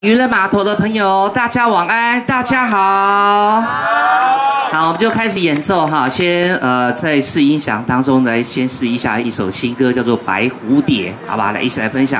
渔人码头的朋友，大家晚安，大家好。好，我们就开始演奏哈。先在试音响当中来先试一下一首新歌，叫做《白蝴蝶》，好吧？来一起来分享。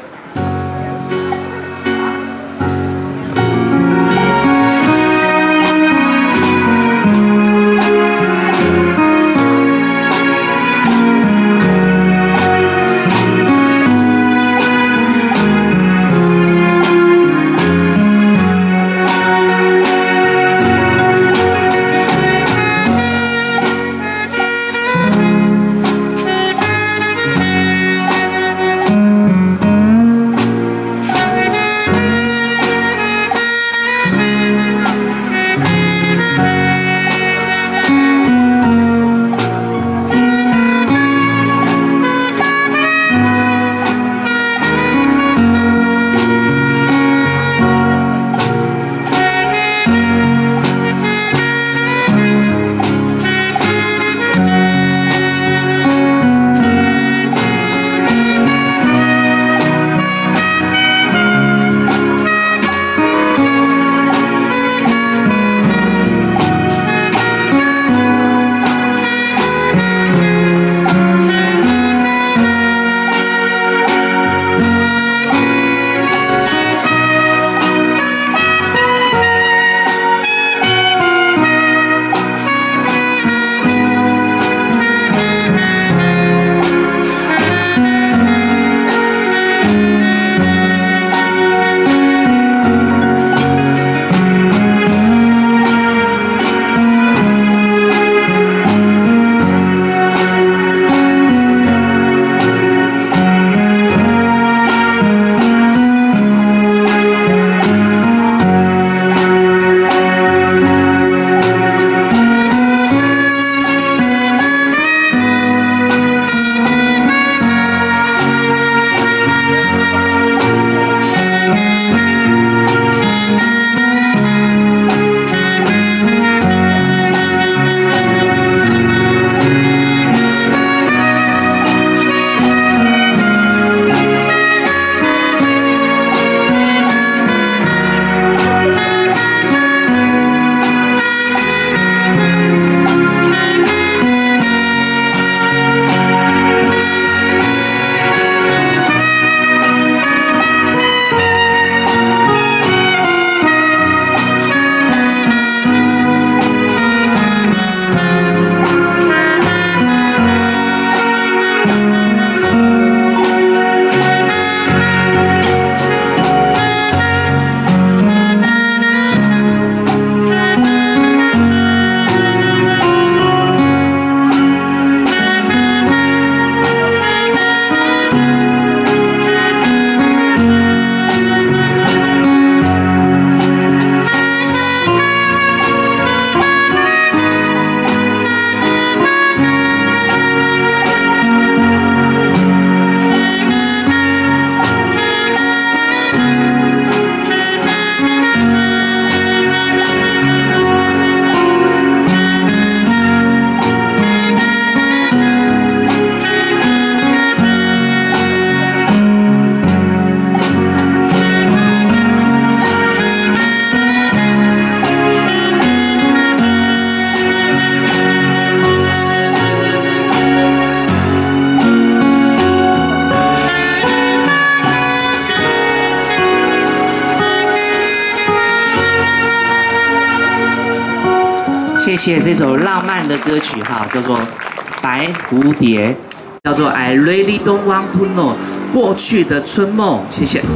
谢谢这首浪漫的歌曲哈，叫做《白蝴蝶》，叫做 I really don't want to know 过去的春梦，谢谢。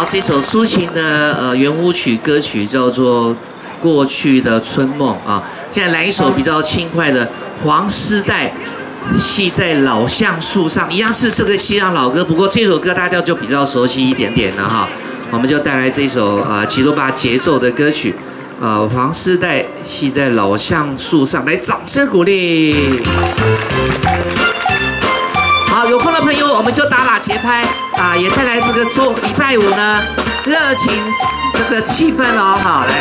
这首抒情的圆舞曲歌曲叫做《过去的春梦》啊。现在来一首比较轻快的黄丝带系在老橡树上，一样是这个西洋老歌，不过这首歌大家就比较熟悉一点点了哈。我们就带来这首吉罗巴节奏的歌曲，黄丝带系在老橡树上，来掌声鼓励。好，有空的朋友我们就打打节拍啊，也带来这个礼拜五呢热情这个气氛哦，好来。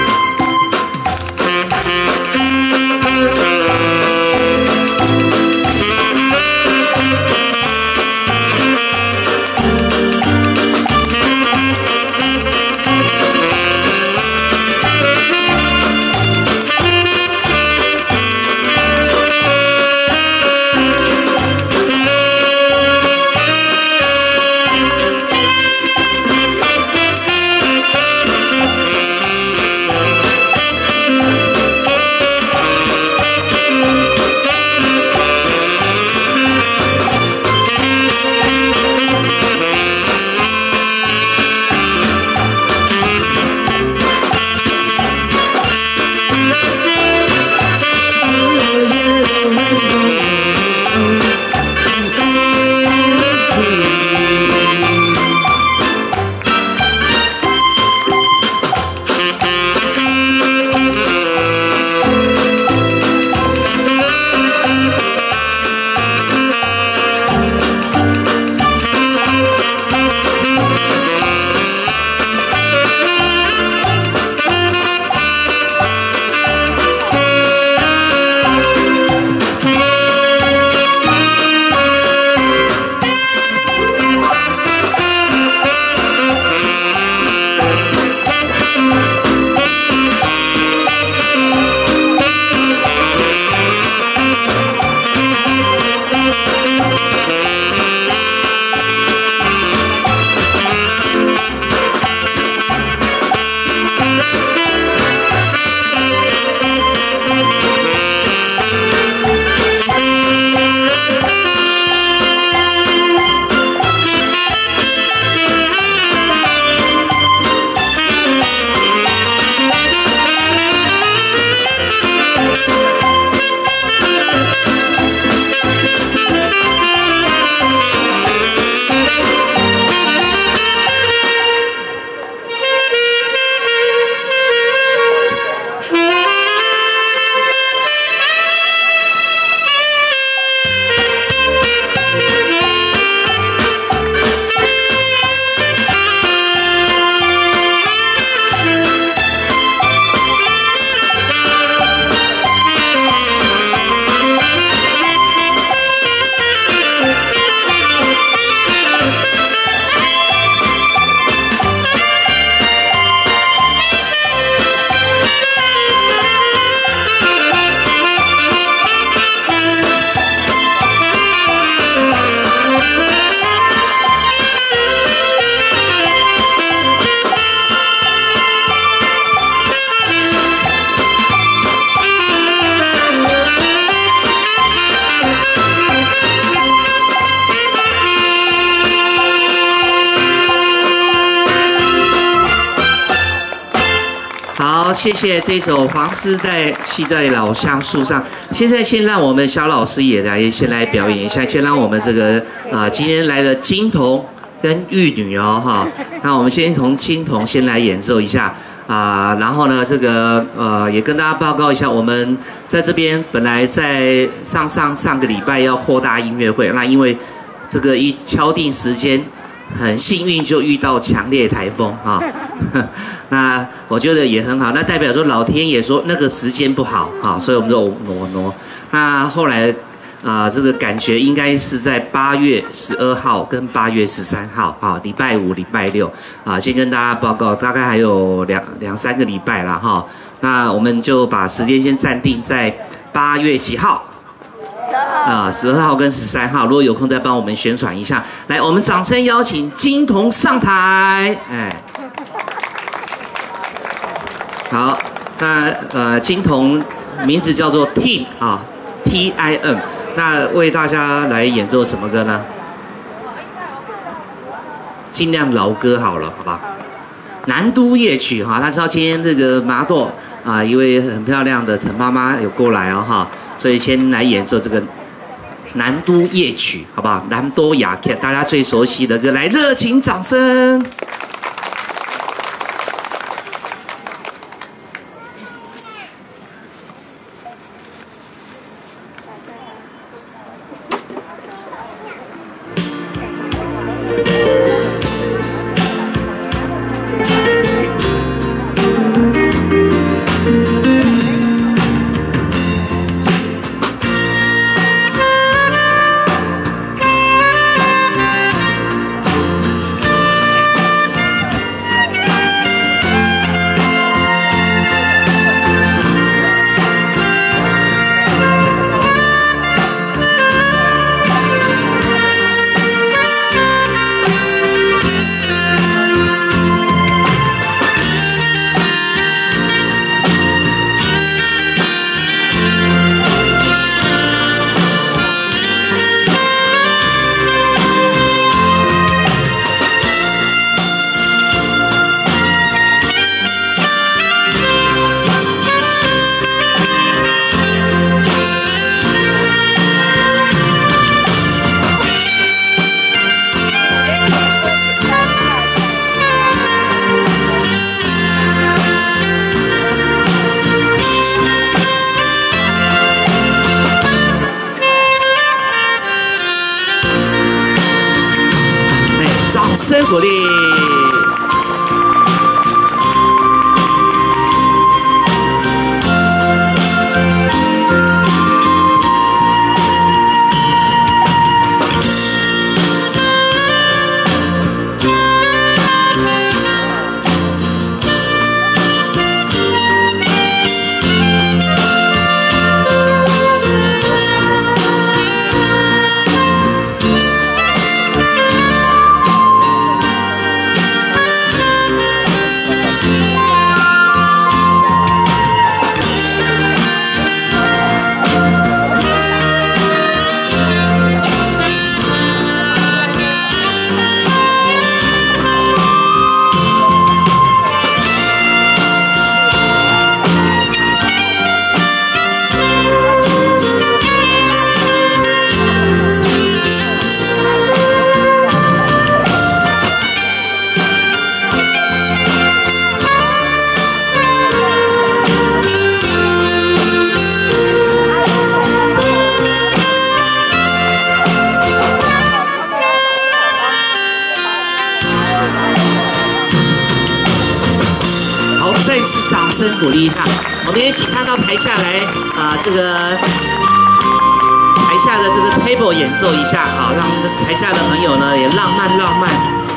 好，谢谢这首黄丝带系在老橡树上。现在先让我们小老师也先来表演一下，先让我们这个今天来的金童跟玉女哦哈。那我们先从金童先来演奏一下然后呢这个也跟大家报告一下，我们在这边本来在上个礼拜要扩大音乐会，那因为这个一敲定时间。很幸运就遇到强烈台风啊，那我觉得也很好，那代表说老天爷说那个时间不好啊，所以我们就挪。那后来这个感觉应该是在8月12号跟8月13号啊，礼拜五、礼拜六先跟大家报告，大概还有两三个礼拜啦哈。那我们就把时间先暂定在8月几号？12号跟13号，如果有空再帮我们宣传一下。来，我们掌声邀请金童上台。好，那金童名字叫做 Tim Tim，那为大家来演奏什么歌呢？ 尽量老歌好了，好吧？南都夜曲哈，他知道今天这个麻豆啊，一位很漂亮的陈妈妈有过来哦哈，所以先来演奏这个南都夜曲，好不好？南都雅克，大家最熟悉的歌，来热情掌声。声鼓励。再一次掌声鼓励一下，我们也请他到台下来这个台下的这个 table 演奏一下，好，让台下的朋友呢也浪漫浪漫。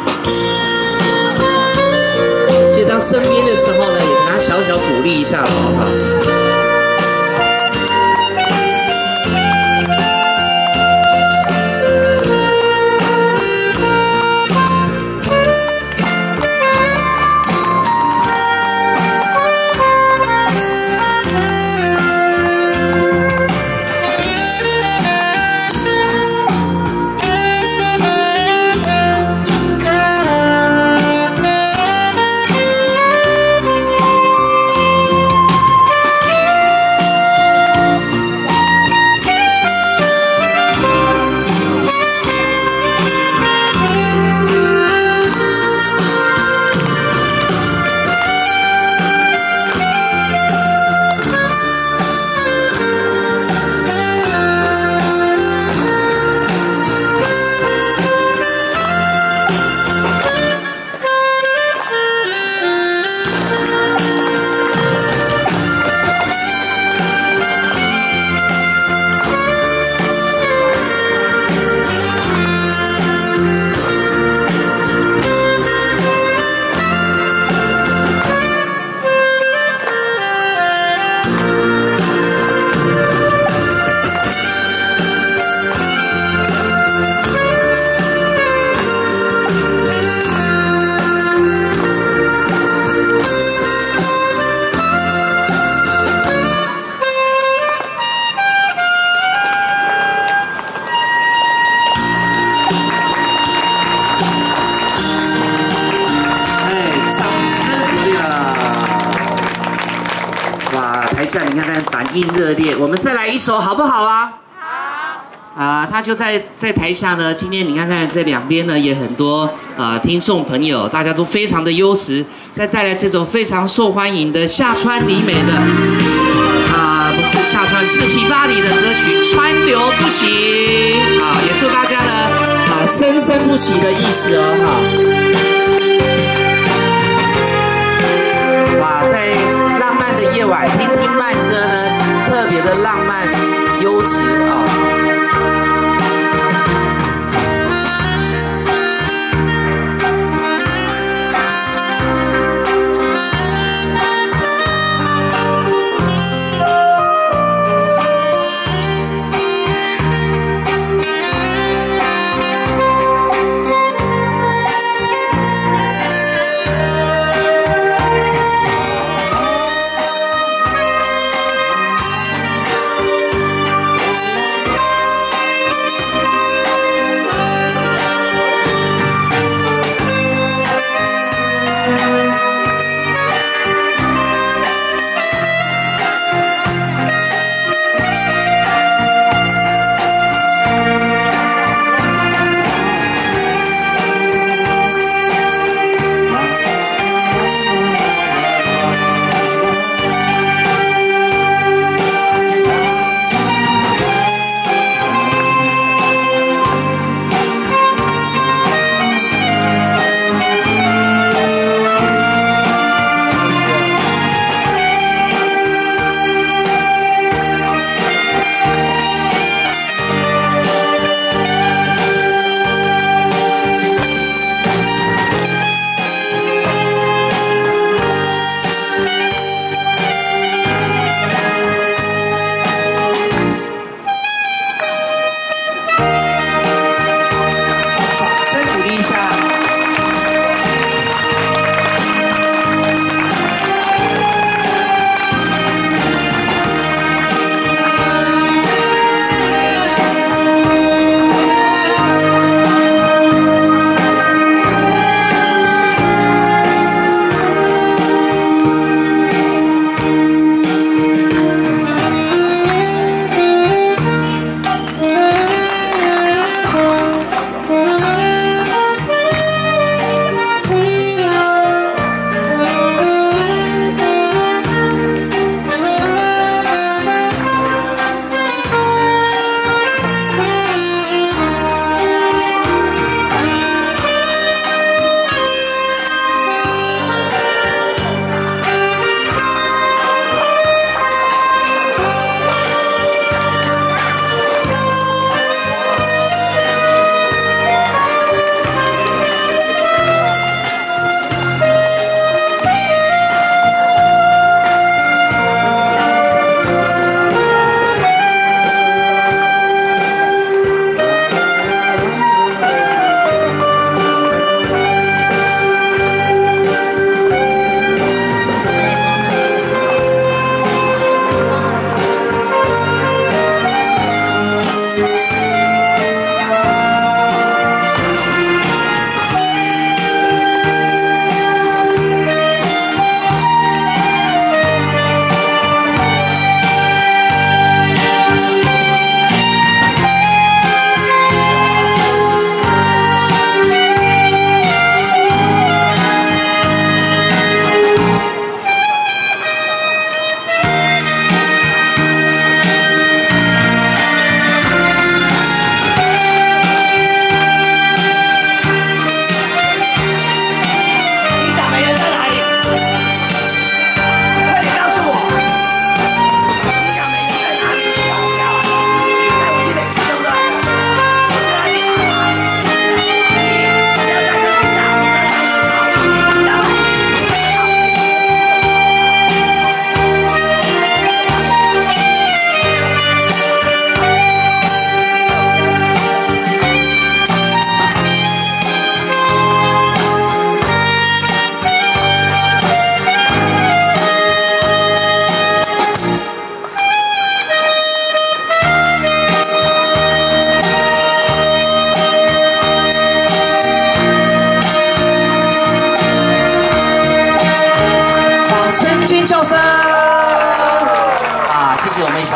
记得当身边的时候呢，也给他小小鼓励一下，好不好？ 台下你看看反应热烈，我们再来一首好不好啊？好。他就在台下呢。今天你看看这两边呢也很多听众朋友，大家都非常的优质，再带来这首非常受欢迎的夏川里美的不是夏川，是喜巴里的歌曲《川流不息》也祝大家呢生生不息的意思哇，在浪漫的夜晚听听慢歌呢，特别的浪漫优质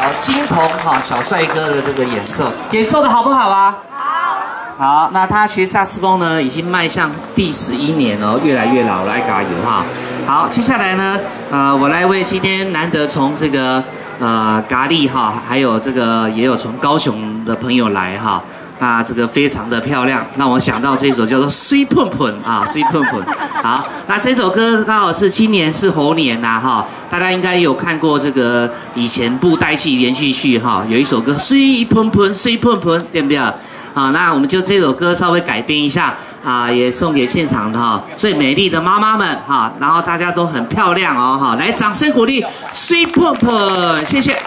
金童哈小帅哥的这个演奏的好不好啊？好，那他学萨克斯风呢，已经迈向第11年哦，越来越老了，爱加油哈。好，接下来呢，我来为今天难得从这个咖喱哈，还有这个也有从高雄的朋友来哈，那这个非常的漂亮，让我想到这首叫做《水碰碰》啊，《水碰碰》。好，那这首歌刚好是今年是猴年呐哈，大家应该有看过这个以前布袋戏连续剧哈，有一首歌《水碰碰水碰碰》，对不对？好，那我们就这首歌稍微改编一下啊，也送给现场的哈最美丽的妈妈们哈，然后大家都很漂亮哦哈，来掌声鼓励水碰碰，谢谢。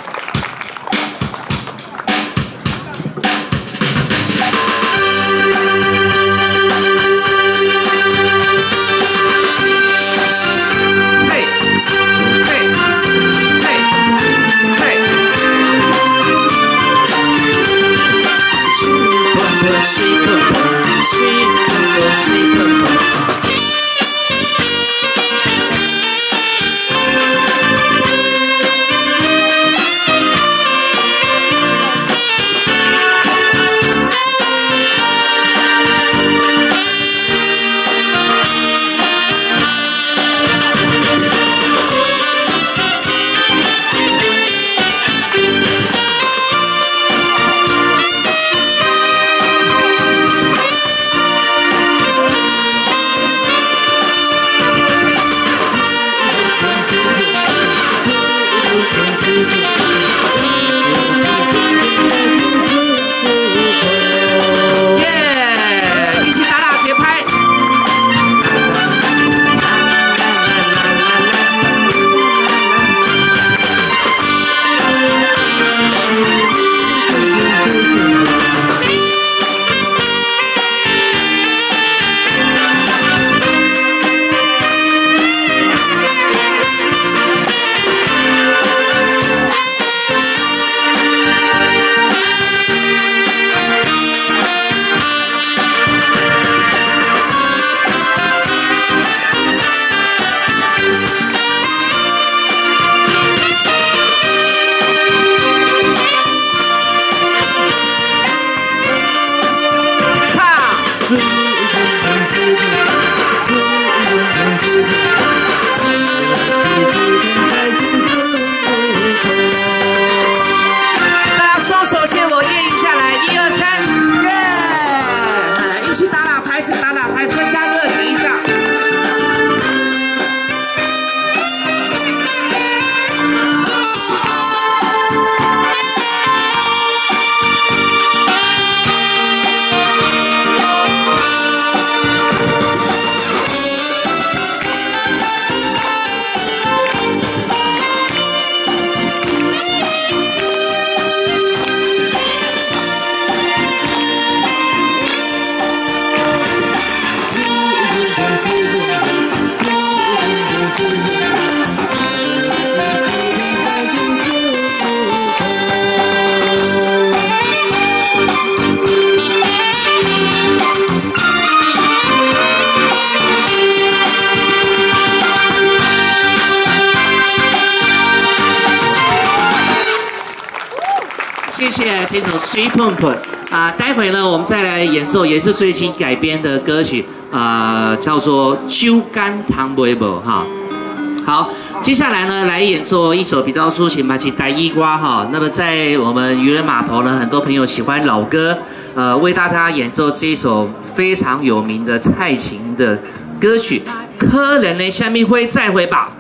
谢谢这首《水碰碰》啊，待会呢我们再来演奏，也是最新改编的歌曲叫做《酒干倘卖无》哈。好，接下来呢来演奏一首比较抒情吧，是台语歌哈。那么在我们渔人码头呢，很多朋友喜欢老歌，为大家演奏这一首非常有名的蔡琴的歌曲《可能的下面会再会吧》。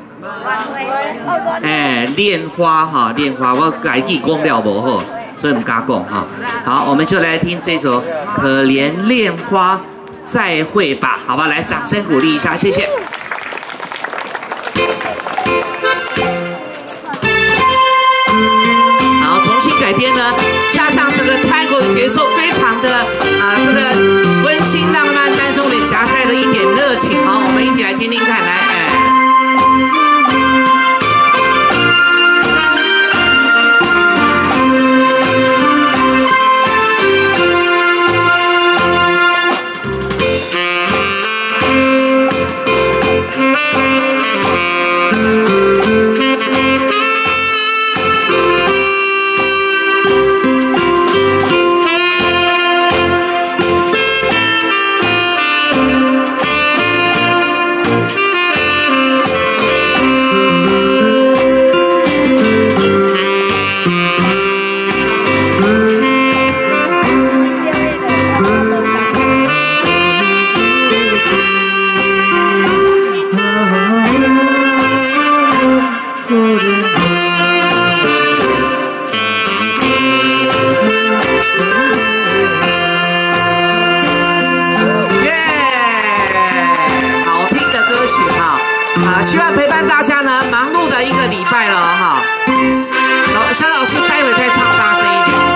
恋花哈，恋花，我改记讲了无好。所以我们跟他讲哈，好，我们就来听这首《可怜恋花再会吧》，好吧，来掌声鼓励一下，谢谢。好，重新改编呢，加上这个泰国的节奏，非常的这个温馨浪漫当中也夹带了一点热情，好，我们一起来听听看，来， 小老师待会再唱大声一点。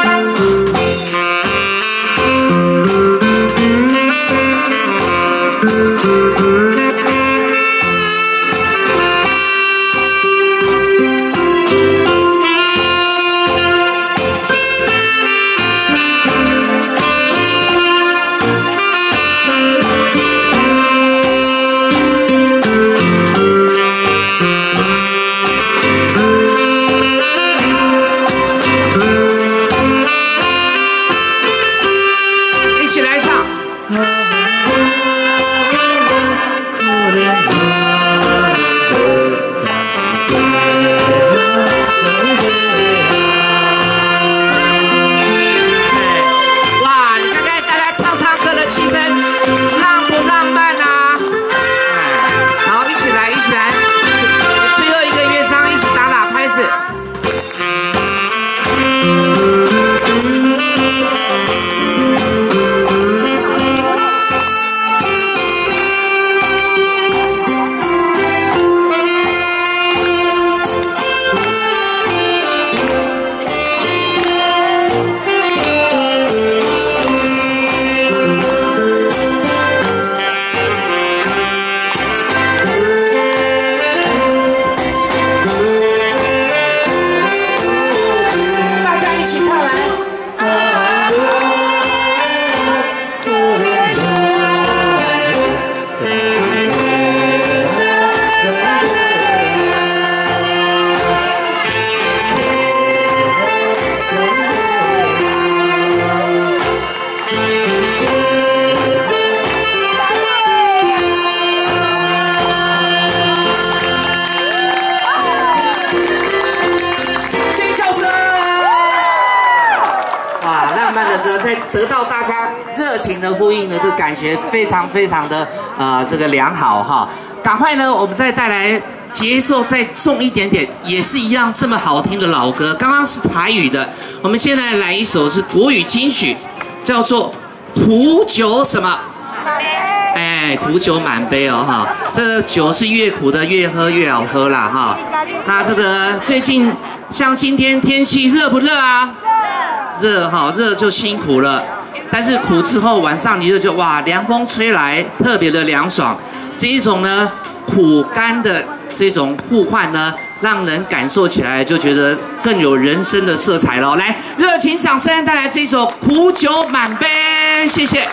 得到大家热情的呼应呢，这感觉非常非常的这个良好哈。赶快呢，我们再带来节奏再重一点点，也是一样这么好听的老歌。刚刚是台语的，我们现在来一首是国语金曲，叫做苦酒什么？哎，苦酒满杯哦哈。这个酒是越苦的越喝越好喝啦哈。那这个最近像今天天气热不热啊？热哈，热就辛苦了，但是苦之后晚上你就觉得哇，凉风吹来特别的凉爽。这一种呢，苦甘的这种互换呢，让人感受起来就觉得更有人生的色彩咯。来，热情掌声带来这首苦酒满杯，谢谢。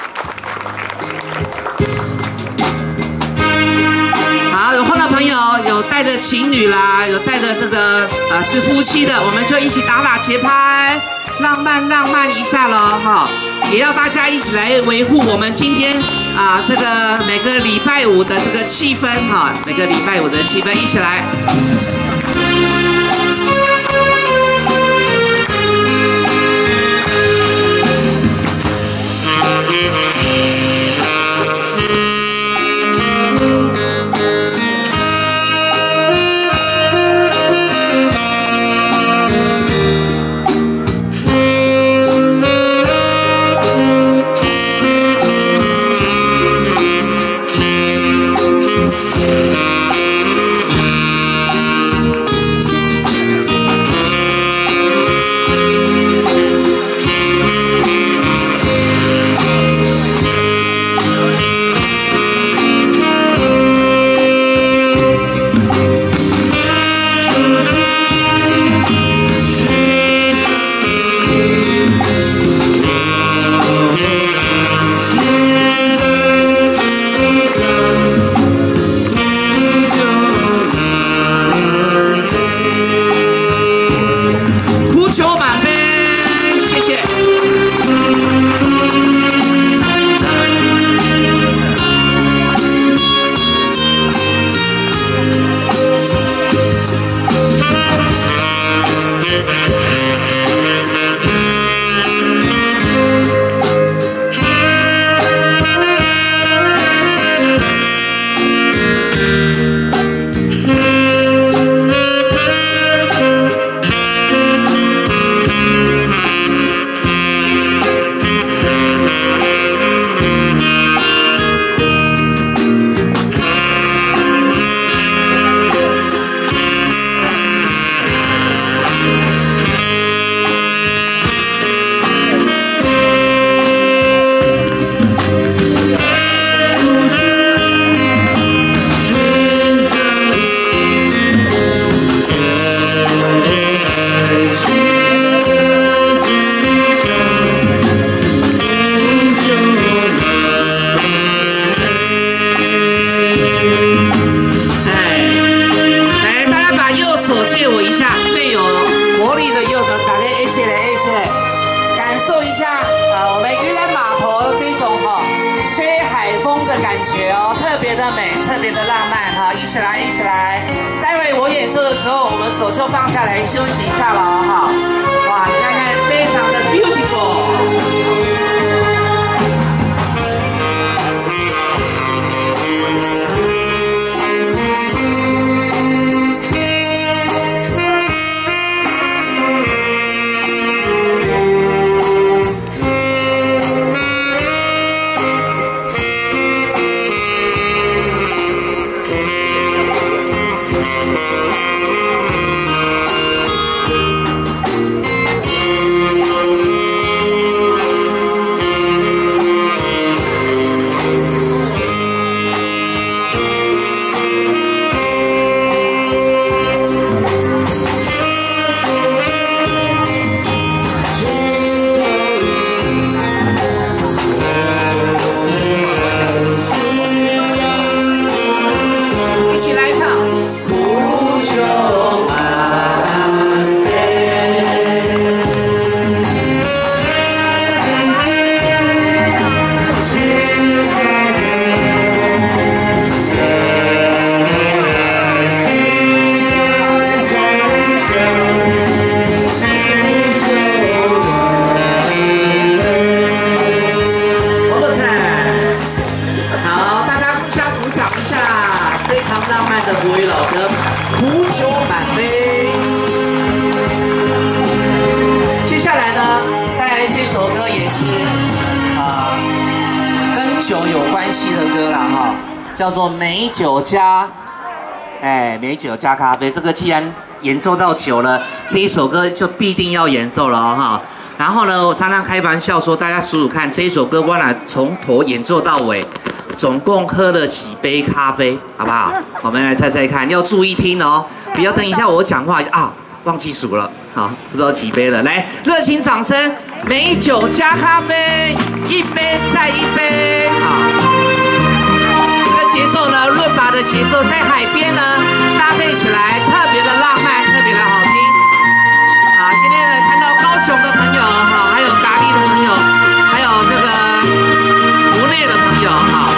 好，有换的朋友，有带着情侣啦，有带着这个是夫妻的，我们就一起打打节拍。浪漫浪漫一下了哈，也要大家一起来维护我们今天这个每个礼拜五的这个气氛哈，每个礼拜五的气氛一起来。 感觉哦，特别的美，特别的浪漫哈！一起来，一起来！待会我演奏的时候，我们手就放下来休息一下了哈！哇，你看看，非常的 beautiful。酒有关系的歌啦哈，叫做美酒加，美酒加咖啡。这个既然演奏到酒了，这一首歌就必定要演奏了哈。然后呢，我常常开玩笑说，大家数数看，这一首歌我俩从头演奏到尾，总共喝了几杯咖啡，好不好？我们来猜猜看，要注意听哦，不要等一下我讲话啊忘记数了，好，不知道几杯了。来，热情掌声，美酒加咖啡，一杯再一杯。好，这个节奏呢，伦巴的节奏，在海边呢搭配起来特别的浪漫，特别的好听。好，今天呢看到高雄的朋友哈，还有咖喱的朋友，还有这个国内的朋友哈。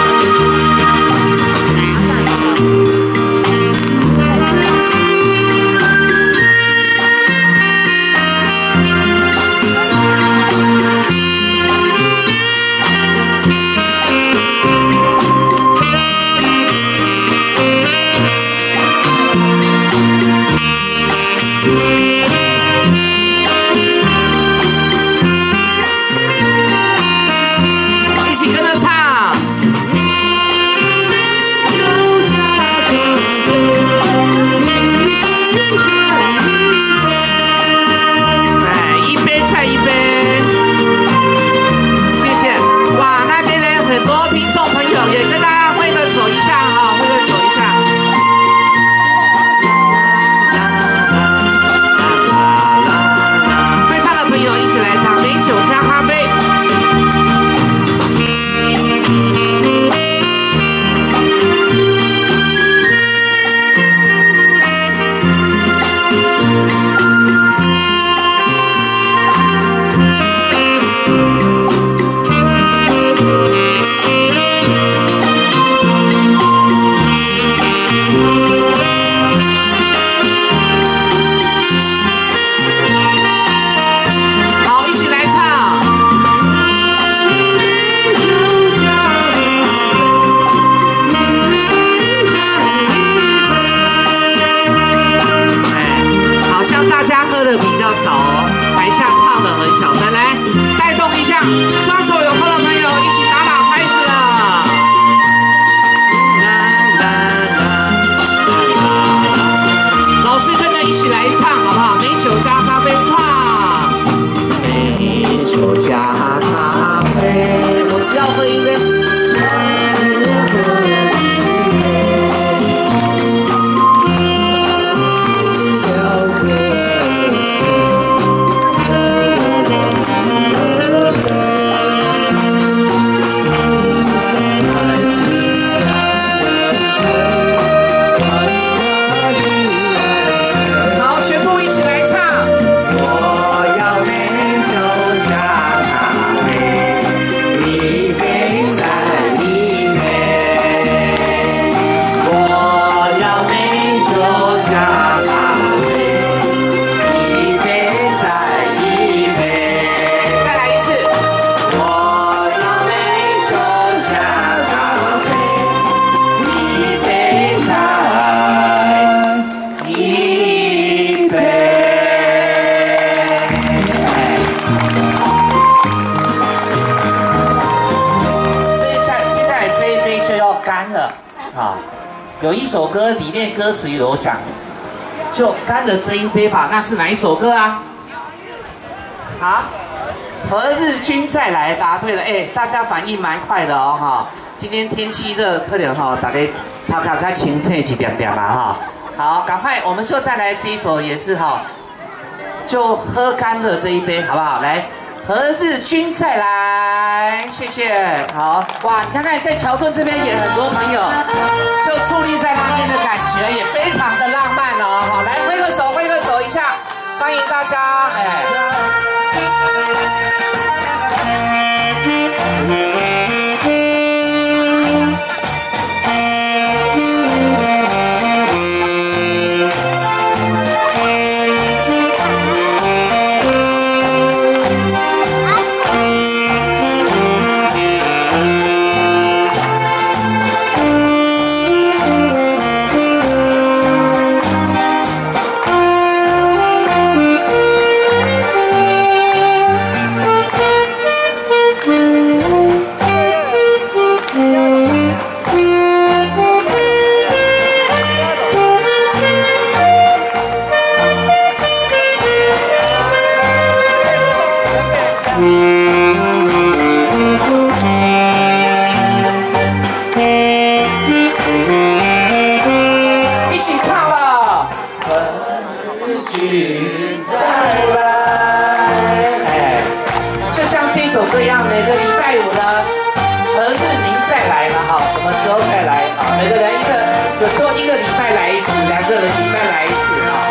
啊，有一首歌里面歌词有讲，就干了这一杯吧，那是哪一首歌啊？好，何日君再来，答对了，哎，大家反应蛮快的哦，哈。今天天气热，可能哈，大家他清澈一点点嘛，哈。好，赶快，我们就再来这一首，也是哈，就喝干了这一杯，好不好？来。何日君再来，谢谢。好哇，你看看在桥墩这边也很多朋友，就矗立在那边的感觉也非常的浪漫哦。好，来挥个手，挥个手一下，欢迎大家。哎。有时候1个礼拜来一次，2个礼拜来一次啊。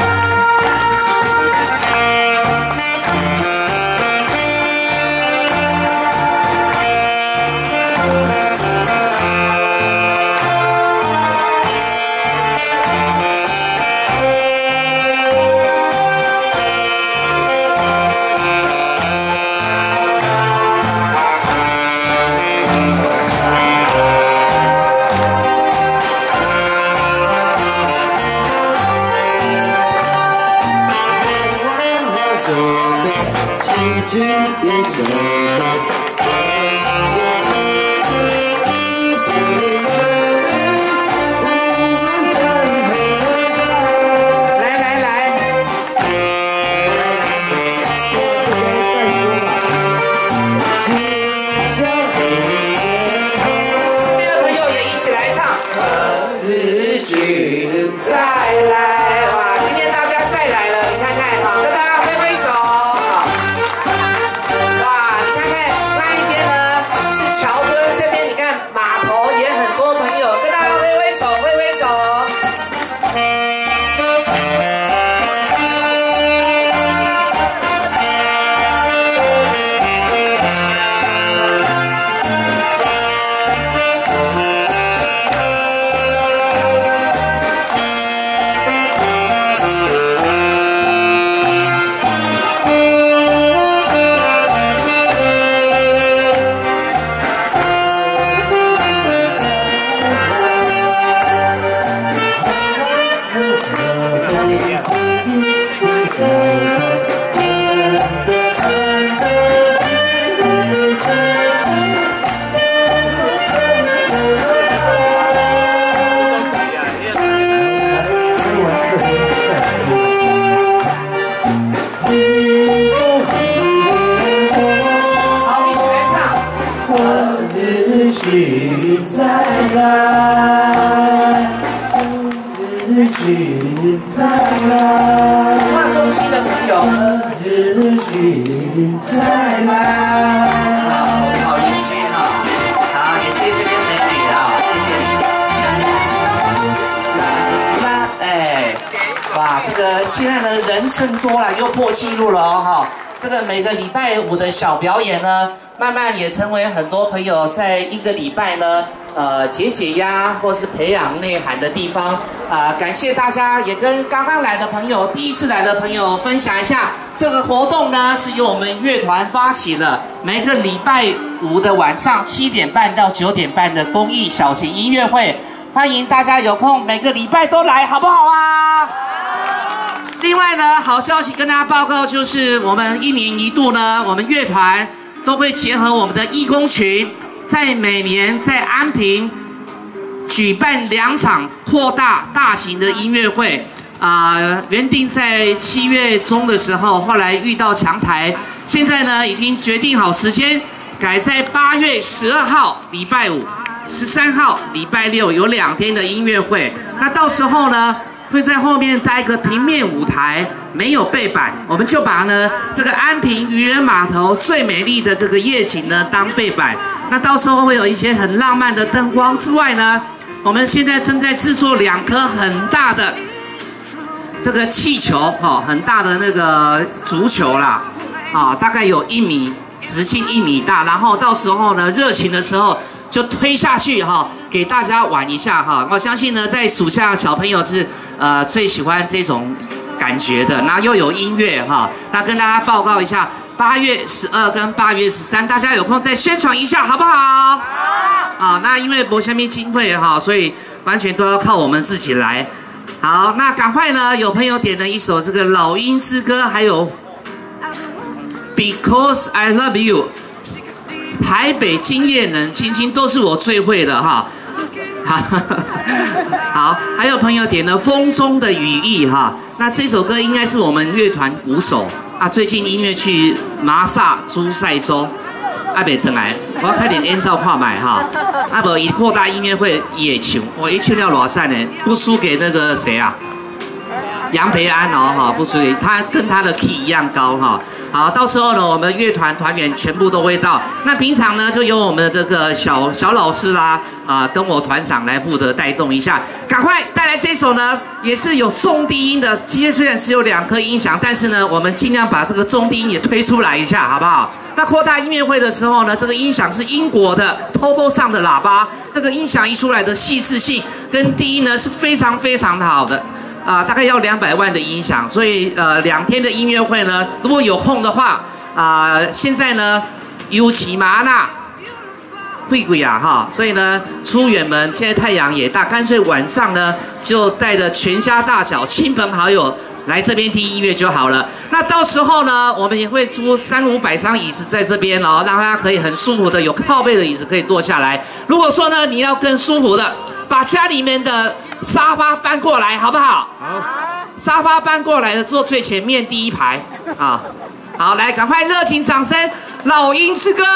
现在呢人甚多了，又破纪录了哦哈！这个每个礼拜5的小表演呢，慢慢也成为很多朋友在1个礼拜呢，解解压或是培养内涵的地方感谢大家，也跟刚刚来的朋友、第一次来的朋友分享一下，这个活动呢是由我们乐团发起的，每个礼拜5的晚上7点半到9点半的公益小型音乐会，欢迎大家有空每个礼拜都来，好不好啊？另外呢，好消息跟大家报告，就是我们1年1度呢，我们乐团都会结合我们的义工群，在每年在安平举办2场扩大型的音乐会。原定在7月中的时候，后来遇到强台，现在呢已经决定好时间，改在8月12号礼拜五，13号礼拜六有2天的音乐会。那到时候呢，会在后面搭一个平面舞台，没有背板，我们就把呢这个安平渔人码头最美丽的这个夜景呢当背板。那到时候会有一些很浪漫的灯光之外呢，我们现在正在制作2颗很大的这个气球，很大的那个足球啦，大概有1米，直径1米大，然后到时候呢热情的时候就推下去给大家玩一下我相信呢，在暑假小朋友是最喜欢这种感觉的，那又有音乐那跟大家报告一下，8月12跟8月13，大家有空再宣传一下好不好？好，那因为没什么经费所以完全都要靠我们自己来。好，那赶快呢，有朋友点了一首这个《老鹰之歌》，还有《Because I Love You》。台北今夜冷清清都是我最会的好，还有朋友点了《风中的羽翼》那这首歌应该是我们乐团鼓手最近音乐去麻萨朱塞州，没回来，我要快点按照看买不以扩大音乐会也唱，我一唱了多少呢？不输给那个谁杨培安不输给他，跟他的 key 一样高好，到时候呢，我们乐团团员全部都会到。那平常呢，就由我们的这个小老师啦，跟我团长来负责带动一下。赶快带来这首呢，也是有中低音的。今天虽然只有2颗音响，但是呢，我们尽量把这个中低音也推出来一下，好不好？那扩大音乐会的时候呢，这个音响是英国的 Topo 上的喇叭，那个音响一出来的细致性跟低音呢是非常非常的好的。大概要200万的音响，所以2天的音乐会呢，如果有空的话，现在呢有骑马啦，贵所以呢出远门，现在太阳也大，干脆晚上呢就带着全家大小、亲朋好友来这边听音乐就好了。那到时候呢，我们也会租300-500张椅子在这边让大家可以很舒服的有靠背的椅子可以坐下来。如果说呢你要更舒服的，把家里面的沙发搬过来，好不好？好。沙发搬过来的，坐最前面第1排好，来，赶快热情掌声，《老鹰之歌》。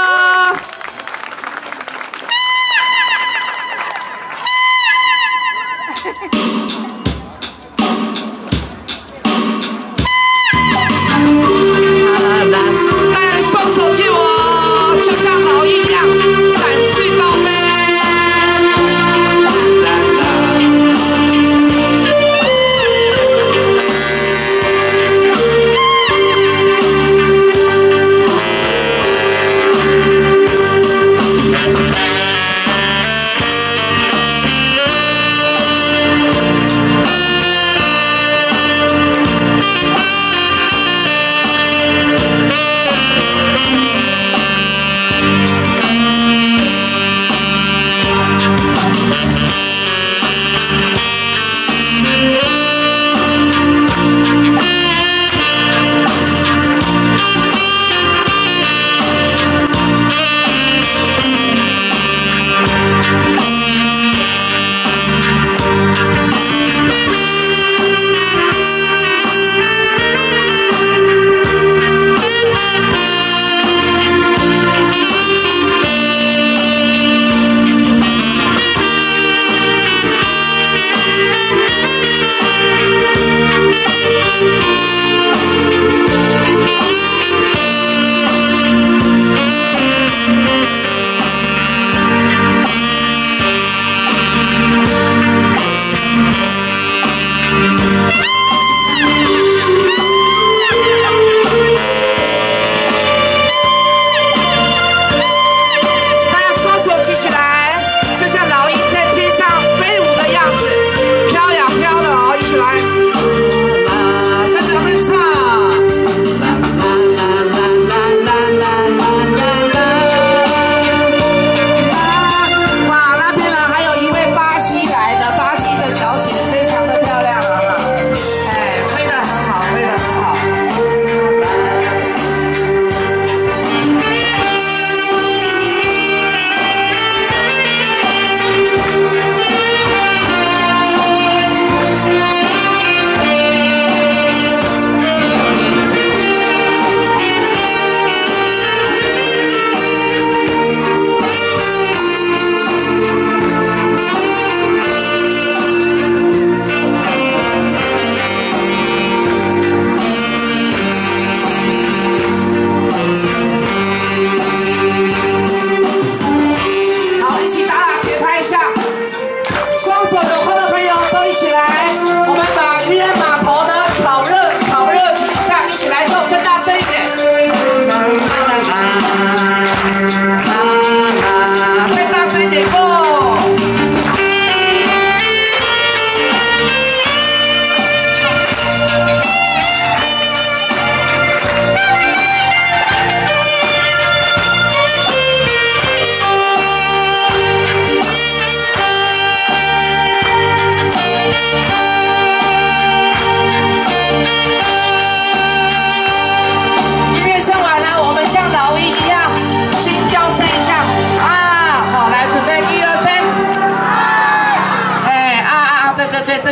大人双手借我，就像老鹰一样，展翅高飞。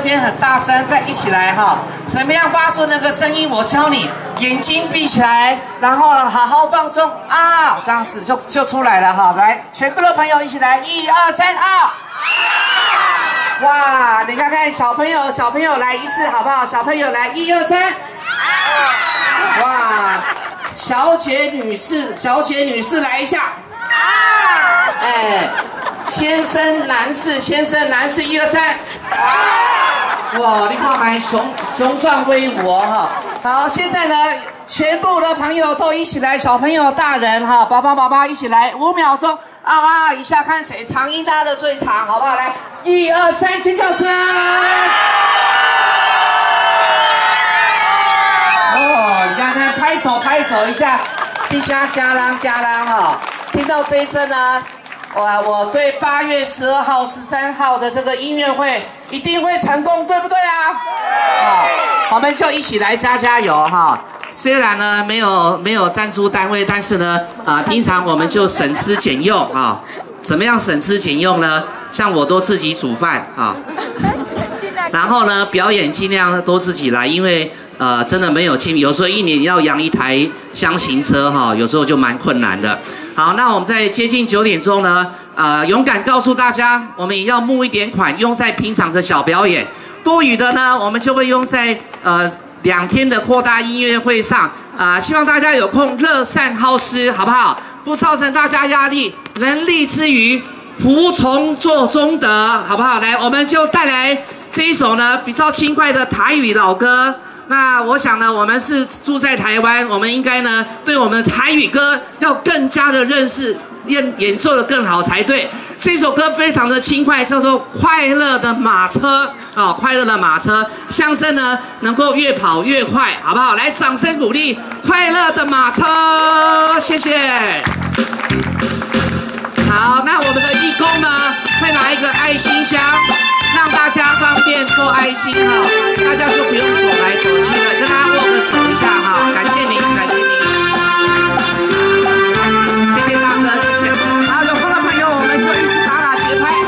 边很大声，再一起来哈。怎么样发出那个声音？我教你，眼睛闭起来，然后呢好好放松啊，这样子就出来了哈。来，全部的朋友一起来，1、2、3啊！哇，你看看小朋友来一次好不好？小朋友来，1、2、3。哇，小姐女士来一下。哎，先生男士，1、2、3。哇，你看蛮雄壮威武哦哈。好，现在呢，全部的朋友都一起来，小朋友、大人哈，宝宝一起来，5秒钟啊一下，看谁长音拉的最长，好不好？来，1、2、3，尖叫声！哦，你看看，拍手一下，一下嘎啷哈。听到这一声呢，哇，我对8月12号、13号的这个音乐会一定会成功，对不对啊？我们就一起来加油哈。虽然呢没有赞助单位，但是呢平常我们就省吃俭用啊。怎么样省吃俭用呢？像我都自己煮饭啊，然后呢表演尽量都自己来，因为真的没有亲，有时候1年要养一台箱型车哈，有时候就蛮困难的。好，那我们在接近9点钟呢，勇敢告诉大家，我们也要募一点款，用在平常的小表演。多余的呢，我们就会用在2天的扩大音乐会上。希望大家有空乐善好施，好不好？不造成大家压力，人力之余，服从做中德，好不好？来，我们就带来这一首呢比较轻快的台语老歌。那我想呢，我们是住在台湾，我们应该呢对我们的台语歌要更加的认识，演奏的更好才对。这首歌非常的轻快，叫做《快乐的马车》啊，快乐的马车，象征呢能够越跑越快，好不好？来，掌声鼓励《快乐的马车》，谢谢。好，那我们的义工呢会拿一个爱心箱，让大家方便做爱心哈，大家就不用走来走去了，跟大家握个手一下哈，感谢您，感谢您，谢谢大哥，谢谢。好，有空的朋友，我们就一起打节拍。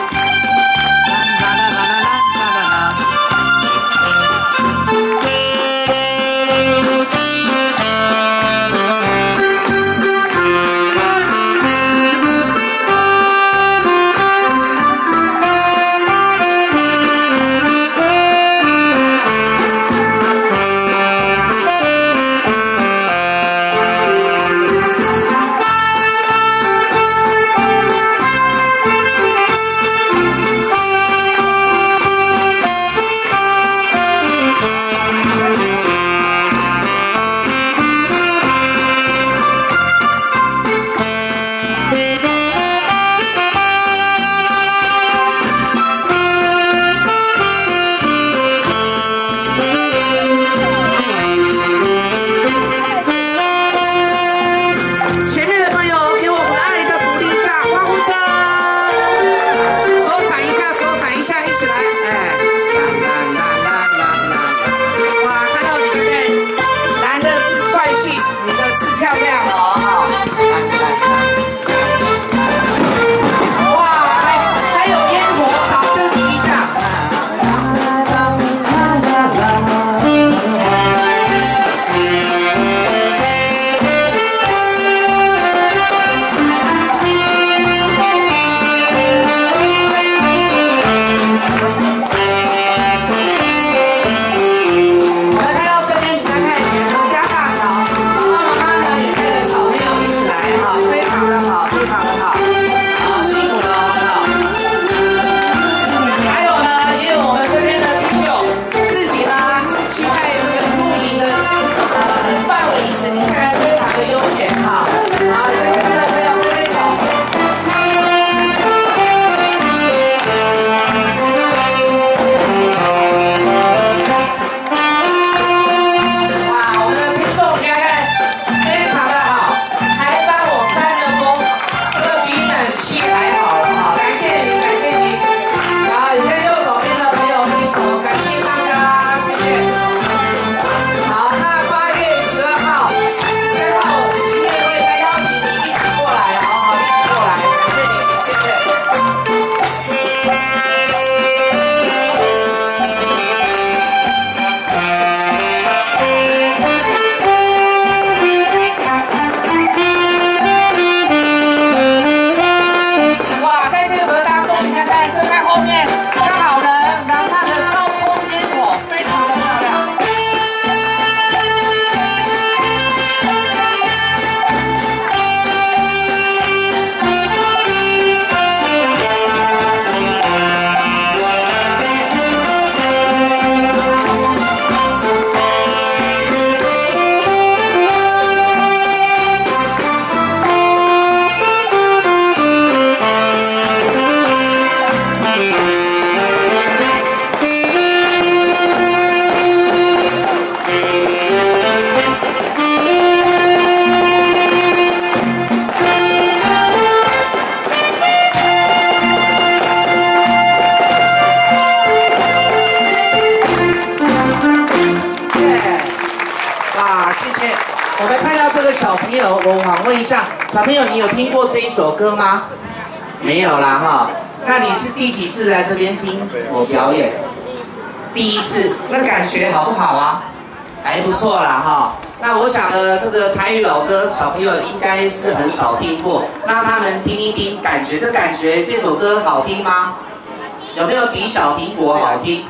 小朋友，我想问一下，小朋友，你有听过这一首歌吗？没有啦哈。那你是第几次来这边听我表演？第一次。那感觉好不好啊？还不错啦哈。那我想呢，这个台语老歌，小朋友应该是很少听过，让他们听一听，感觉这首歌好听吗？有没有比小苹果好听？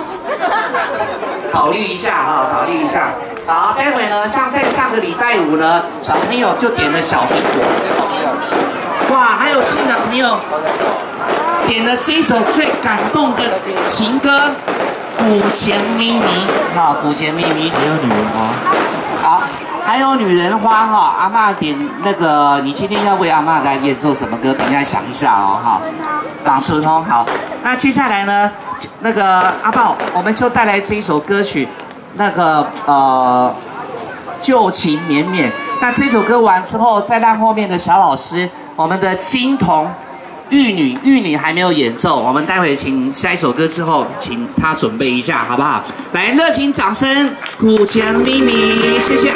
考虑一下哈，考虑一下。好，待会呢，像在上个礼拜五呢，小朋友就点了小苹果。哇，还有新的朋友点了这一首最感动的情歌《古钱咪咪》哈，《古钱咪咪》。 还有女人花。 好，还有女人花哈，阿嬷点那个，你今天要为阿嬷来演奏什么歌？等一下想一下哦哈。朗春通好，那接下来呢，那个阿豹，我们就带来这一首歌曲，那个旧情绵绵。那这首歌完之后，再让后面的小老师，我们的金童玉女还没有演奏，我们待会请下一首歌之后，请他准备一下，好不好？来，热情掌声，古钱咪咪，谢谢。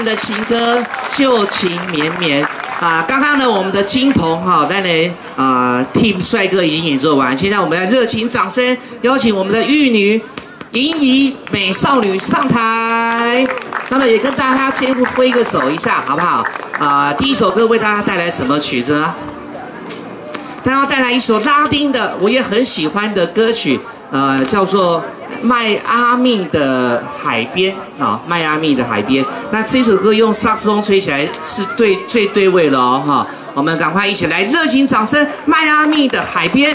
的情歌旧情绵绵啊！刚刚呢，我们的金童哈，当然，Team 帅哥已经演奏完，现在我们来热情掌声邀请我们的玉女银仪美少女上台。那么也跟大家先挥个手一下，好不好？第一首歌为大家带来什么曲子呢？大家要带来一首拉丁的，我也很喜欢的歌曲，叫做。迈阿密的海边啊，迈阿密的海边。那这首歌用萨克斯风吹起来是最对味了哦哈。我们赶快一起来热情掌声，迈阿密的海边。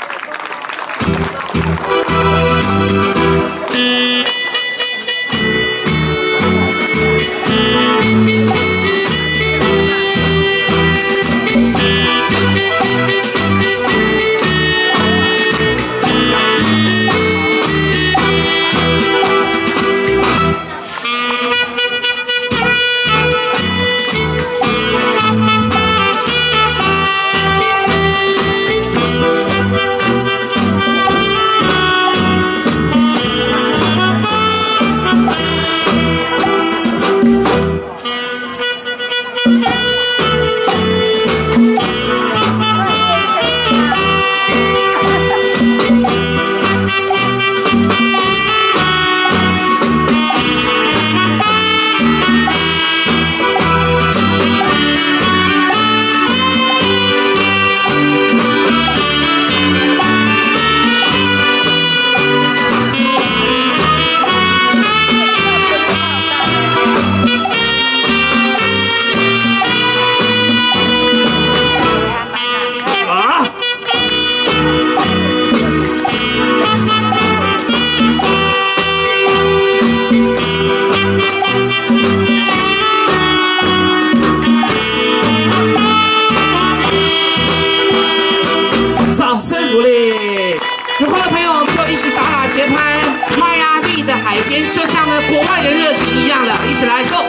就像呢国外的热情一样的，一起来 go。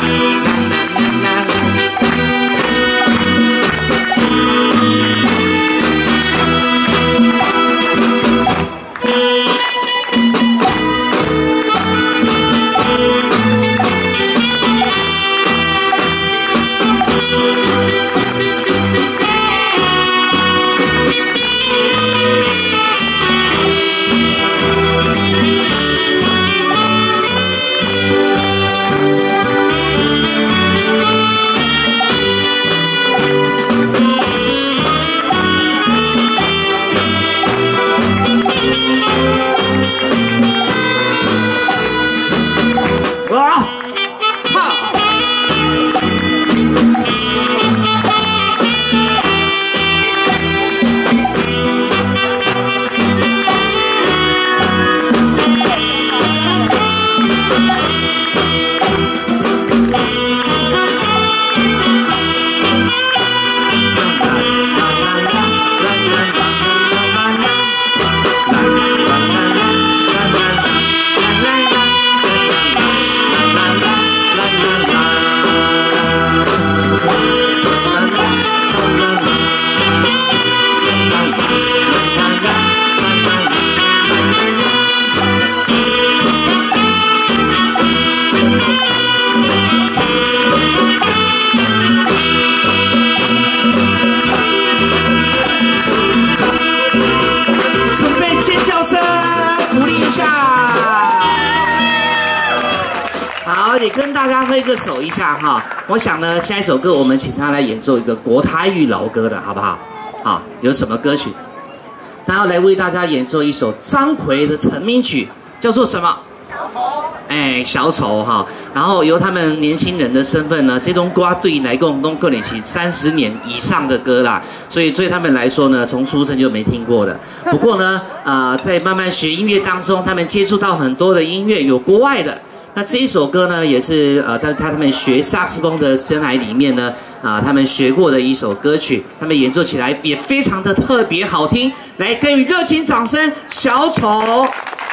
也跟大家挥个手一下哈。我想呢，下一首歌我们请他来演奏一个国台语老歌的好不好？好，有什么歌曲？他要来为大家演奏一首张奎的成名曲，叫做什么？小丑。哎，小丑哈。然后由他们年轻人的身份呢，这种歌对来共都可能是30年以上的歌啦，所以对他们来说呢，从出生就没听过的。不过呢，在慢慢学音乐当中，他们接触到很多的音乐，有国外的。那这一首歌呢，也是在他们学萨克斯风的生涯里面呢，他们学过的一首歌曲，他们演奏起来也非常的特别好听。来，给予热情掌声，小丑。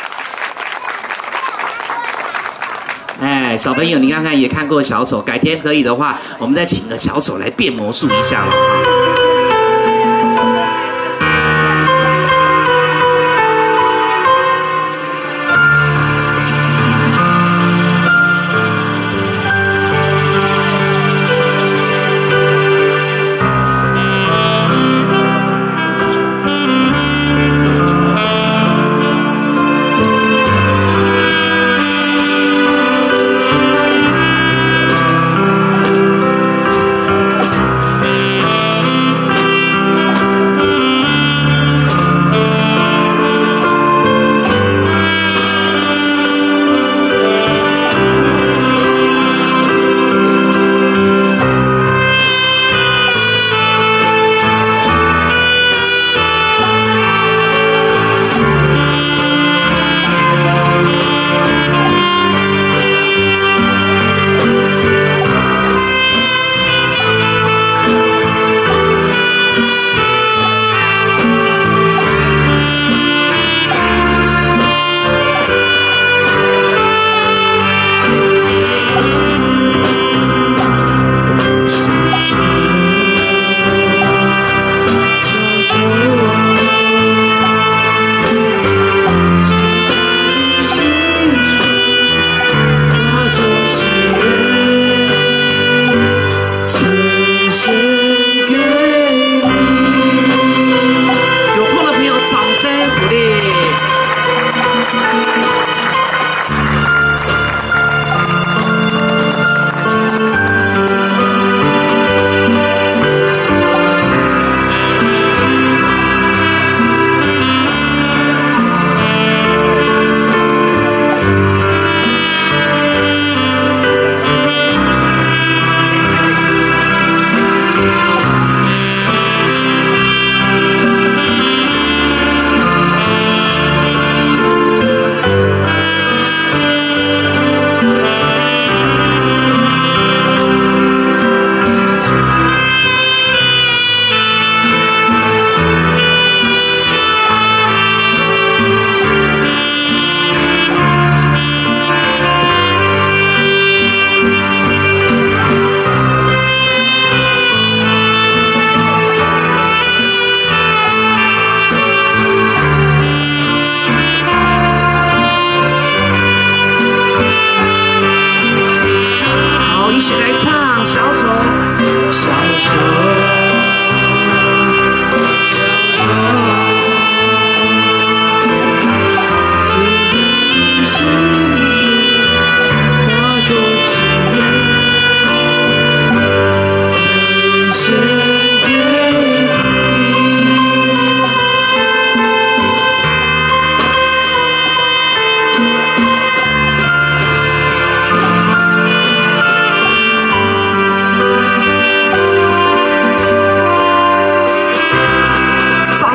哎，小朋友，你看看也看过小丑，改天可以的话，我们再请个小丑来变魔术一下了啊。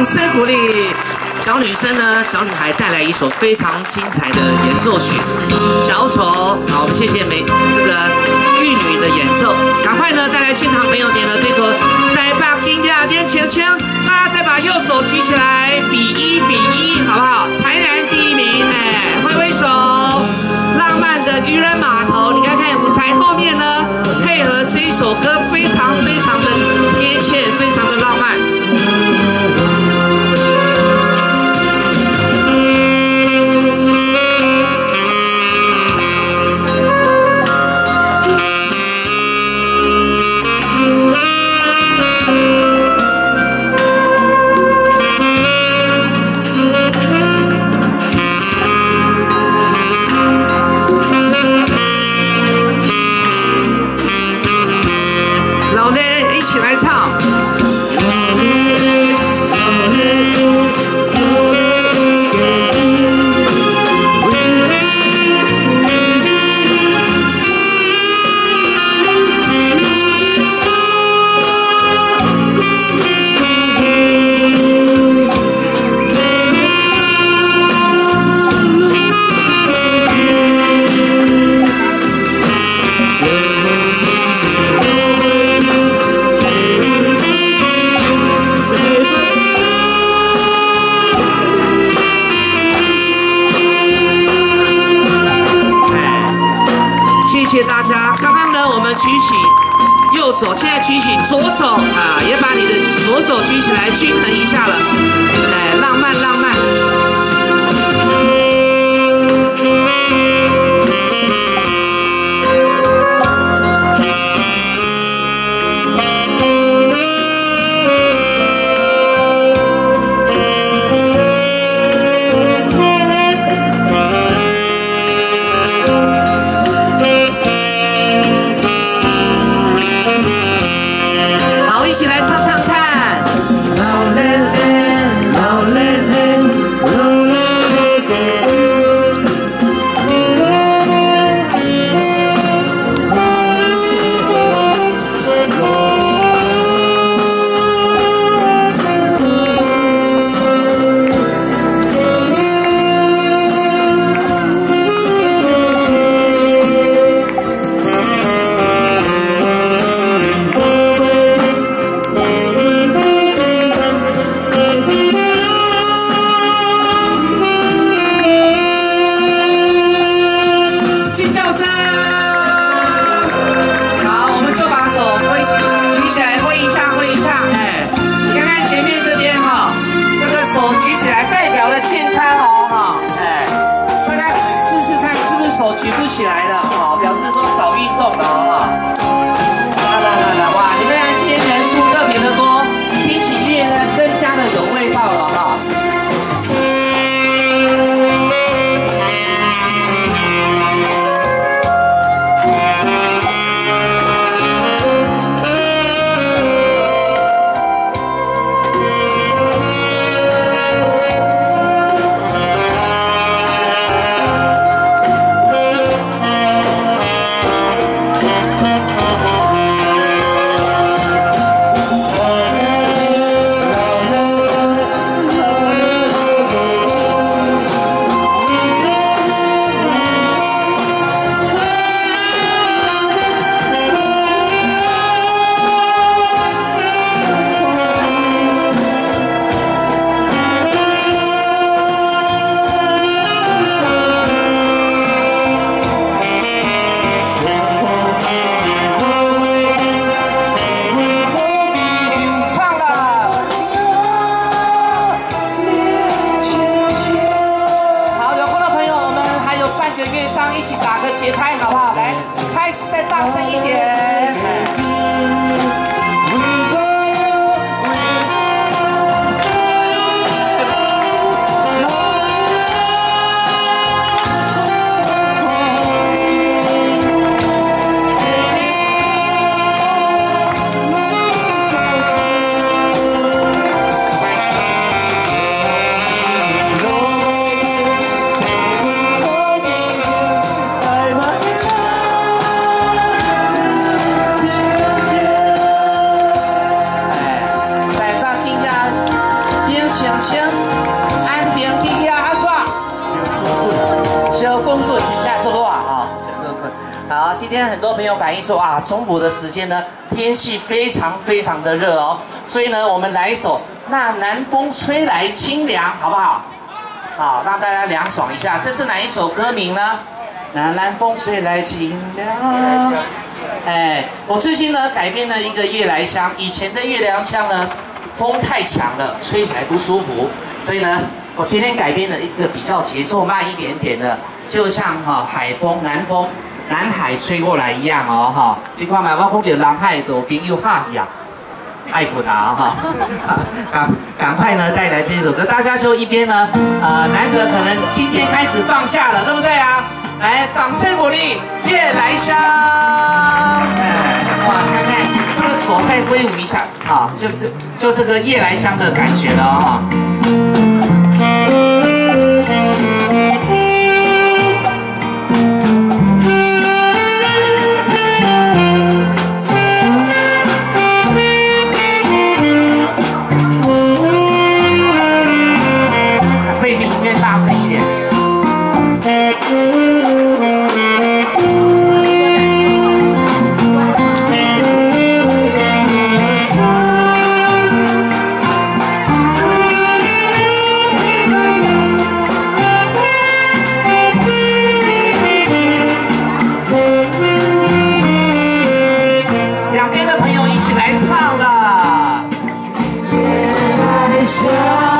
掌声鼓励。小女生呢，小女孩带来一首非常精彩的演奏曲《小丑》。好，我们谢谢这个玉女的演奏。赶快呢，带来现场朋友点了这首《台北金雅典前腔》，大家再把右手举起来，比1，好不好？台南第1名，哎，挥挥手。浪漫的渔人码头，你看看舞台后面呢，配合这一首歌，非常的贴切，非常的浪漫。一起来唱。谢谢大家。刚刚呢，我们举起右手，现在举起左手啊，也把你的左手举起来，均衡一下了。哎，浪漫浪漫。一起来唱唱看。老嘞嘞，老嘞嘞，老嘞嘞。举不起来了，好，表示说少运动了，哈。来，哇，你们今天人数特别的多，听起乐呢更加的有味道了，哈。 清，安平去呀安怎？小公棍，请下说话哈，小公棍。好，今天很多朋友反映说啊，中午的时间呢，天气非常的热哦，所以呢，我们来一首《那南风吹来清凉》，好不好？好，让大家凉爽一下。这是哪一首歌名呢？那南风吹来清凉。哎，我最近呢改编了一个夜来香，以前的夜来香呢，风太强了，吹起来不舒服，所以呢，我今天改编了一个比较节奏慢一点点的，就像海风、南海吹过来一样哦哈。你看嘛，我讲到南海的朋友哈呀，爱困啊哈，赶快呢带来这首歌，大家就一边呢难得可能今天开始放假了，对不对啊？来，掌声鼓励夜来香。哇，看看这个手再挥舞一下啊，就这个夜来香的感觉了哈。背景音乐大声一点。两边的朋友一起来唱了。夜来香。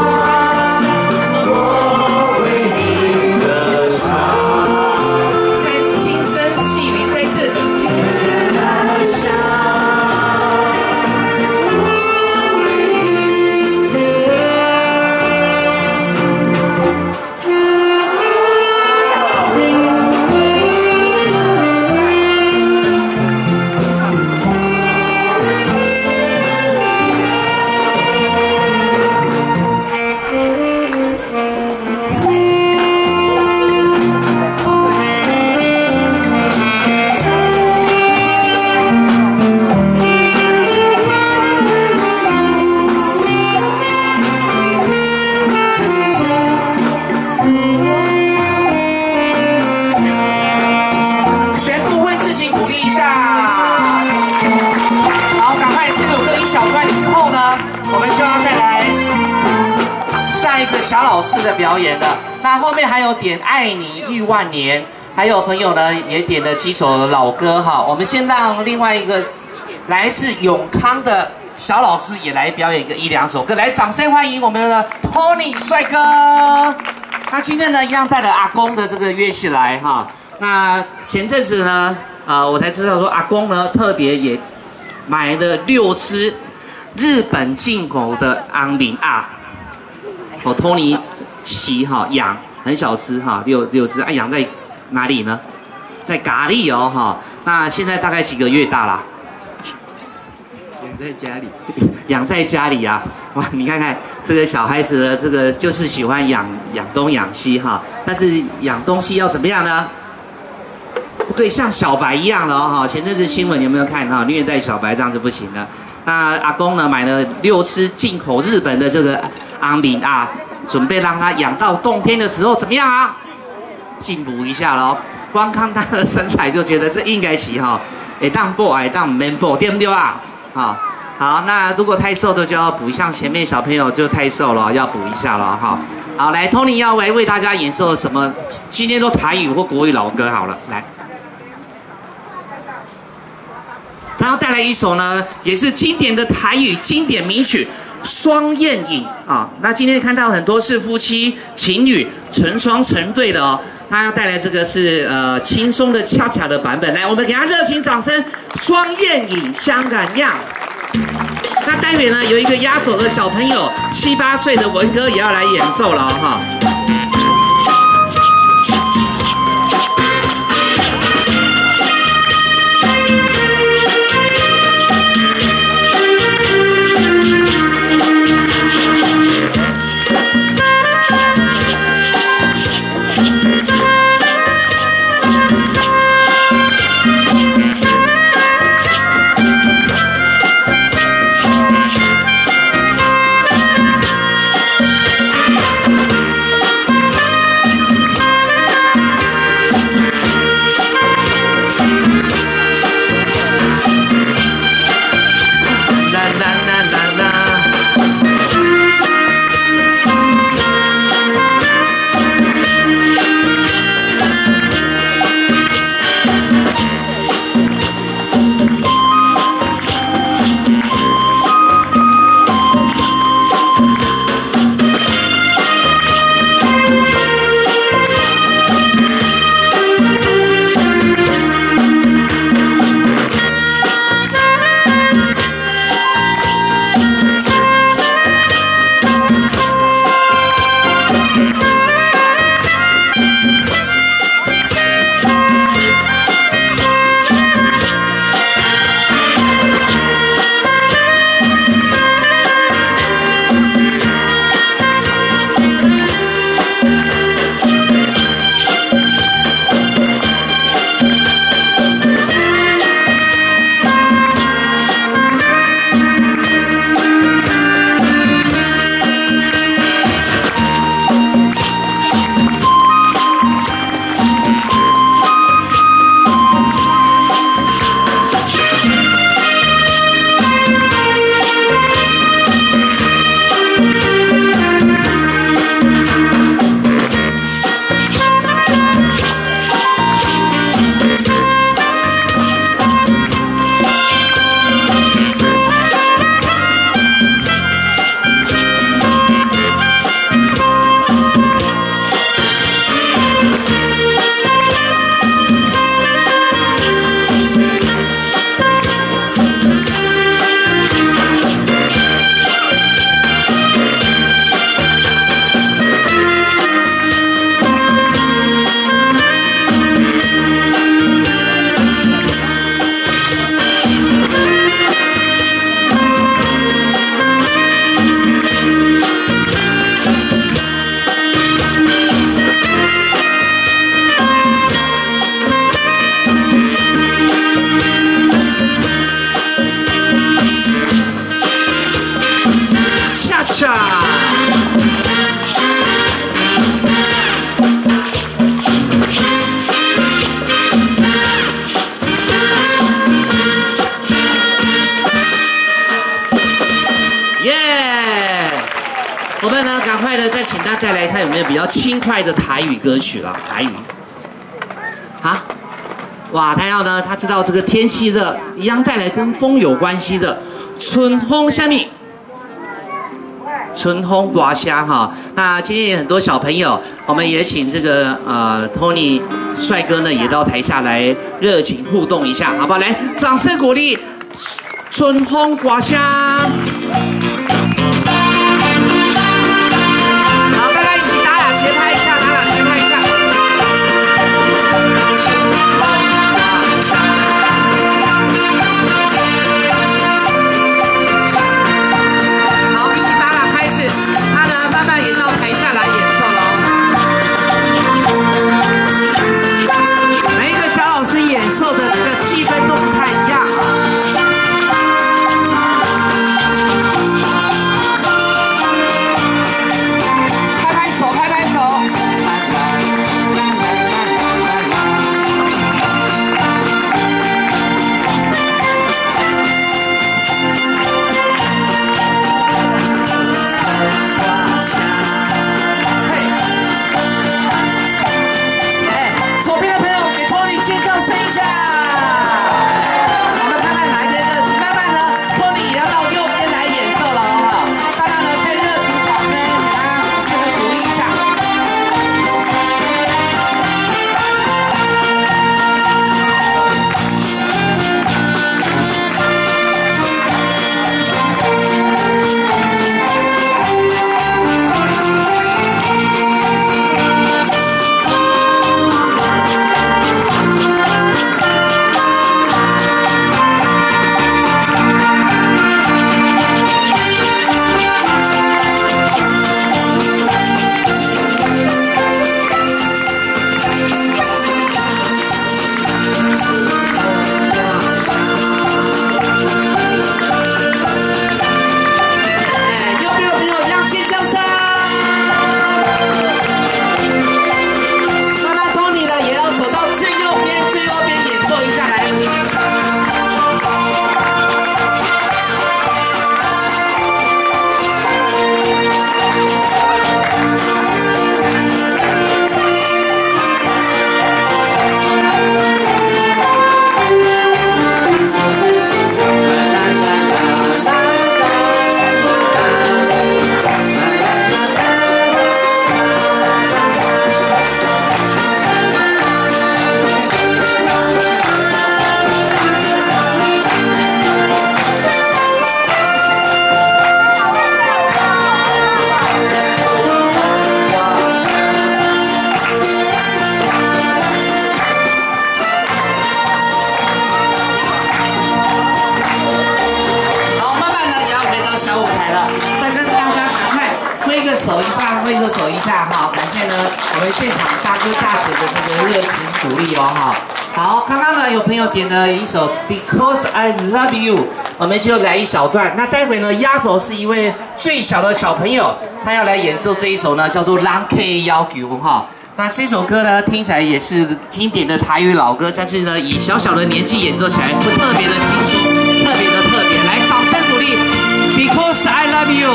我们就要再来下一个小老师的表演了。那后面还有点《爱你1万年》，还有朋友呢也点了几首老歌哈。我们先让另外一个来自永康的小老师也来表演个1、2首歌。来，掌声欢迎我们的 Tony 帅哥。他今天呢一样带了阿公的这个乐器来哈。那前阵子呢，我才知道说阿公呢特别也买了6只日本进口的昂明啊，托尼奇哈养很小只哈，6只啊，养在哪里呢？在咖喱哦哈。那现在大概几个月大啦？养在家里，养在家里啊！哇，你看看这个小孩子的这个就是喜欢养东养西哈，但是养东西要怎么样呢？不可以像小白一样了哦哈。前阵子新闻有没有看哈？虐待小白这样子不行的。那阿公呢买了6只进口日本的这个昂明啊，准备让它养到冬天的时候怎么样啊？进补一下咯。光看它的身材就觉得这应该是哈，当补当唔免补，对不对啊？好，那如果太瘦的就要补，像前面小朋友就太瘦了，要补一下了哈。好，来 ，Tony 要为大家演奏什么？今天都台语或国语老歌好了，来。然后带来一首呢，也是经典的台语经典名曲《双燕影》啊。那今天看到很多是夫妻情侣成双成对的哦。他要带来这个是轻松的恰恰的版本，来，我们给他热情掌声，《双燕影》香港样。那待会呢有一个压轴的小朋友7、8岁的文哥也要来演奏了哈。 耶！我们呢，赶快的再请大家来看有没有比较轻快的台语歌曲啦，台语。啊，哇，他知道这个天气热，一样带来跟风有关系的春风虾米。春风刮虾哈，那今天也很多小朋友，我们也请这个Tony 帅哥呢也到台下来热情互动一下，好不好？来，掌声鼓励，春风刮虾。好，大家一起打两节拍一下，打两节拍一下。他呢，慢慢也到台下来演奏了哦。每一个小老师演奏的这个气氛都不太一样啊。拍拍手，拍拍手。我们现场大哥大姐的这个热情鼓励哦哈。好，刚刚呢有朋友点了一首 Because I Love You， 我们就来一小段。那待会呢压轴是一位最小的小朋友，他要来演奏这一首呢叫做《人 K 要求》哈。那这首歌呢听起来也是经典的台语老歌，但是呢以小小的年纪演奏起来会特别的轻松，特别的特别。来，掌声鼓励 Because I Love You。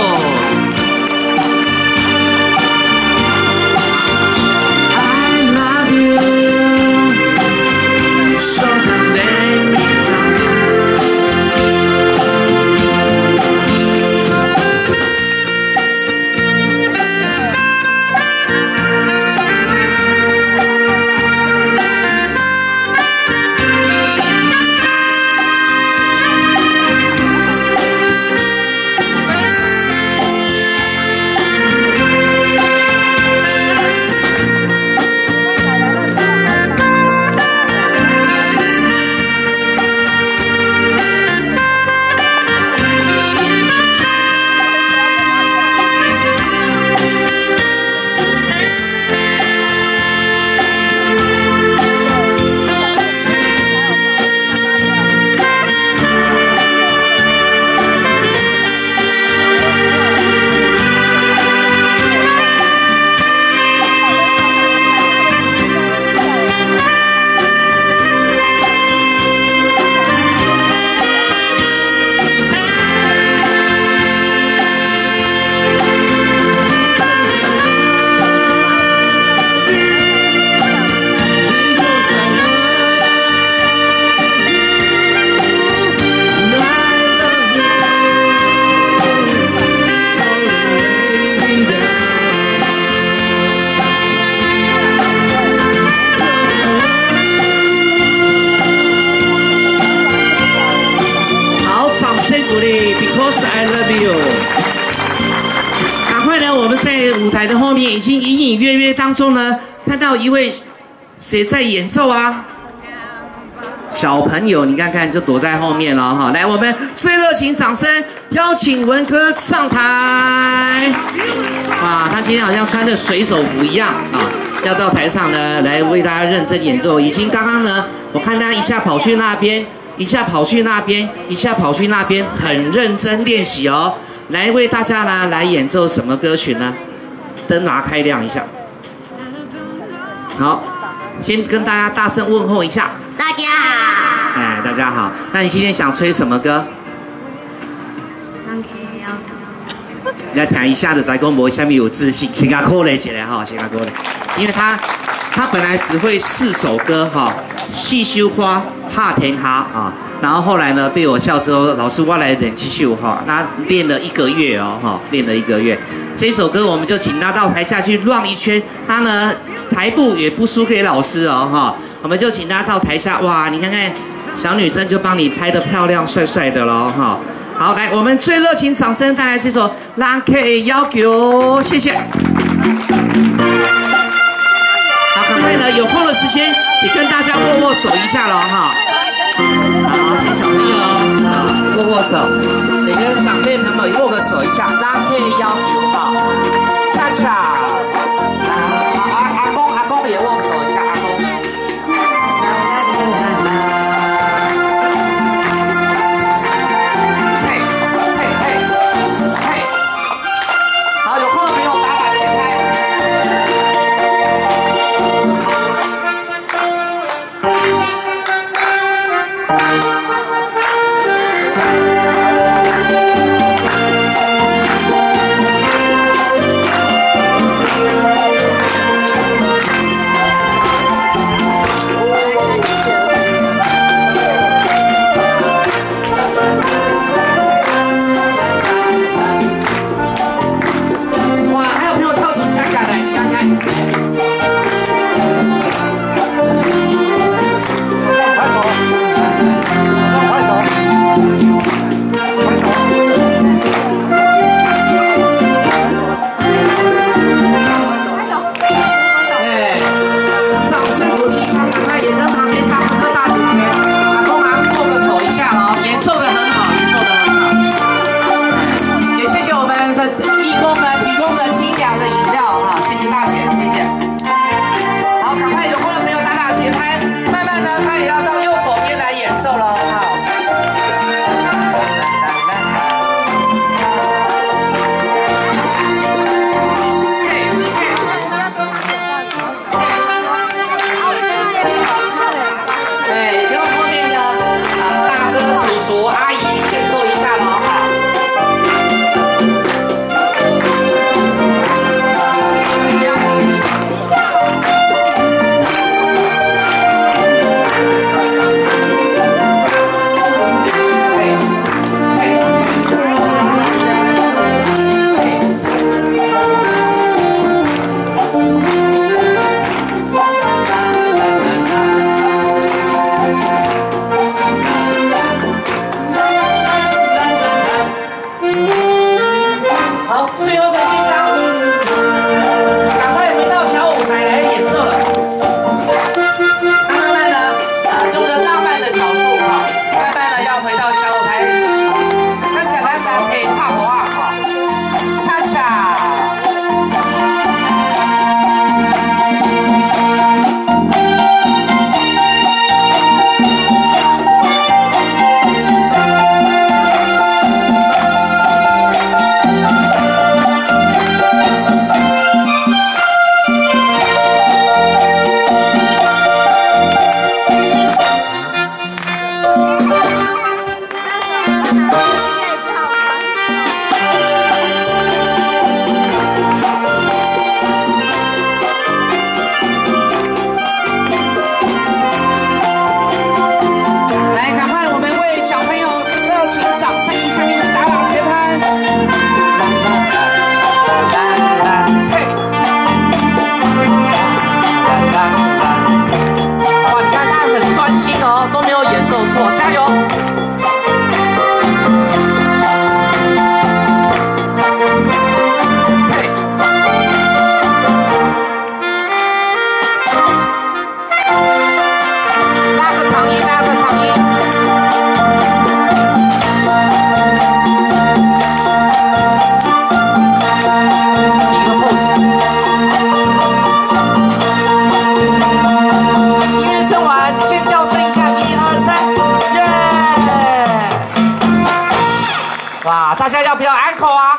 在舞台的后面，已经隐隐约约当中呢，看到一位谁在演奏啊？小朋友，你看看就躲在后面了哈。来，我们最热情掌声邀请文哥上台。哇，他今天好像穿的水手服一样啊，要到台上呢来为大家认真演奏。已经刚刚呢，我看他一下跑去那边，一下跑去那边，一下跑去那边，很认真练习哦。来为大家呢来演奏什么歌曲呢？灯拿开亮一下。好，先跟大家大声问候一下。 大家好。 哎，大家好。那你今天想吹什么歌？来听一下子，再讲无下面有自信，先给他扣嘞起来哈，先给他扣嘞。因为他本来只会4首歌哈，细绣花、怕天哈啊，然后后来呢被我笑之后，老师我来忍继续哈，他练了1个月哦哈，练了1个月。这首歌我们就请他到台下去绕一圈，他呢台步也不输给老师哦哈。我们就请他到台下，哇，你看看小女生就帮你拍得漂亮帅帅的咯哈。好，来，我们最热情掌声带来这首《让 K 要求》，谢谢。好，赶快呢，有空的时间也跟大家握握手一下了哈。好，给小朋友握握手，也跟长辈朋友握个手一下，让 K 要求哈，恰恰。阿公也握手一下，阿公。 口啊。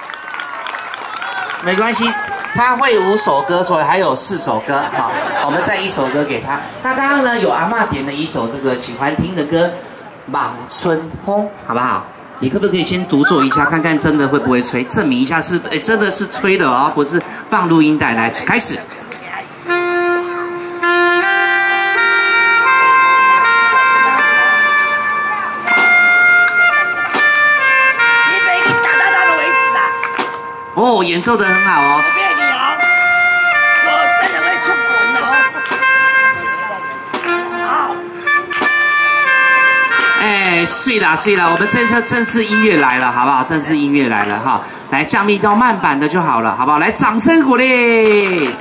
没关系，他会5首歌，所以还有4首歌。好，我们再1首歌给他。那刚刚呢，有阿嬷点了一首这个喜欢听的歌，《望春风》，好不好？你可不可以先独奏一下，看看真的会不会吹，证明一下是，真的是吹的哦，不是放录音带。来，开始。哦，演奏得很好哦。 我骗你哦，我真的会出滚哦。好。 哎，睡啦睡啦，我们正式音乐来了，好不好？正式音乐来了哈，来降 B 到慢板的就好了，好不好？来，掌声鼓励。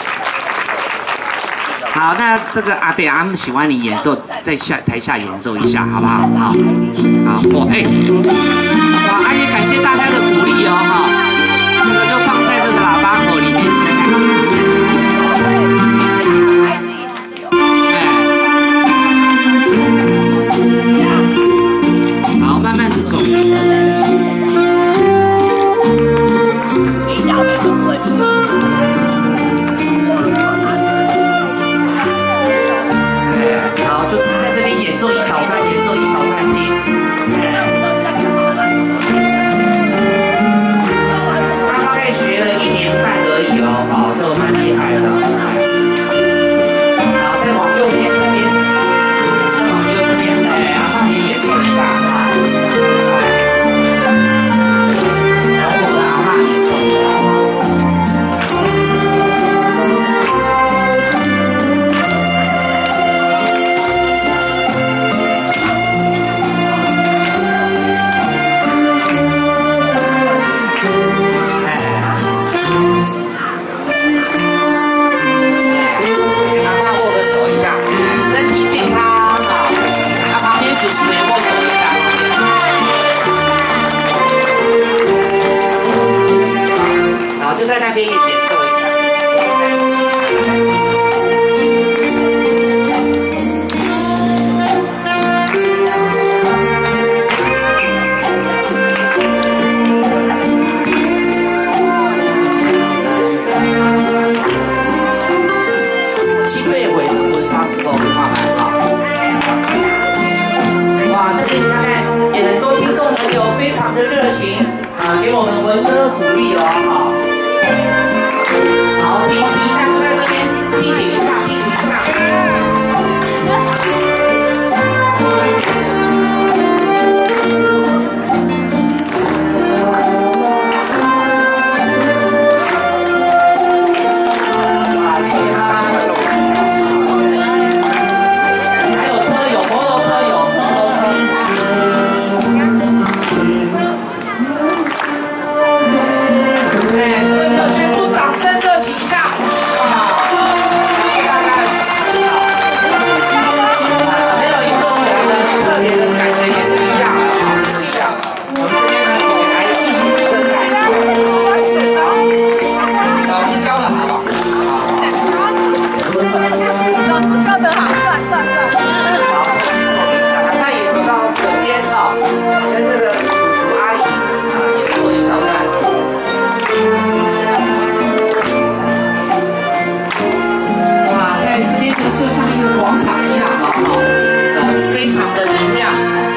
好，那这个阿北阿姆喜欢你演奏，在台下演奏一下，好不好？好，好，哇，哇，也感谢大家的鼓励哦，哈。这个就放在这个喇叭口里面，好，慢慢的走。好，就在这边演奏一小段，演奏一小段听。学了1年半而已哦，好，就蛮厉害的。好，再往右边这边，往右这边，阿嬷也演奏一下啊。然后我的阿嬷演奏一下。就在那边也演奏一下。七岁尾是不是差10多分慢慢好？哇，这边你看看，也很多听众朋友非常的热情啊，给我们文哥鼓励哦，好。好，停一下，就在这边，停一下，停一下。好，谢谢妈妈。还有车友，摩托车有，摩托车。所有的全部掌声热情一下，没有演奏起来呢，特别的感觉也不一样了，也不一样。我们这边呢，姐姐还有一群人在，好，老师教的好， 教得好，赞。 好，手一下，他也走到左边哈，跟这个叔叔阿姨啊，演奏一小段。哇，在这边呢，就像一个广场一样哦，非常的明亮。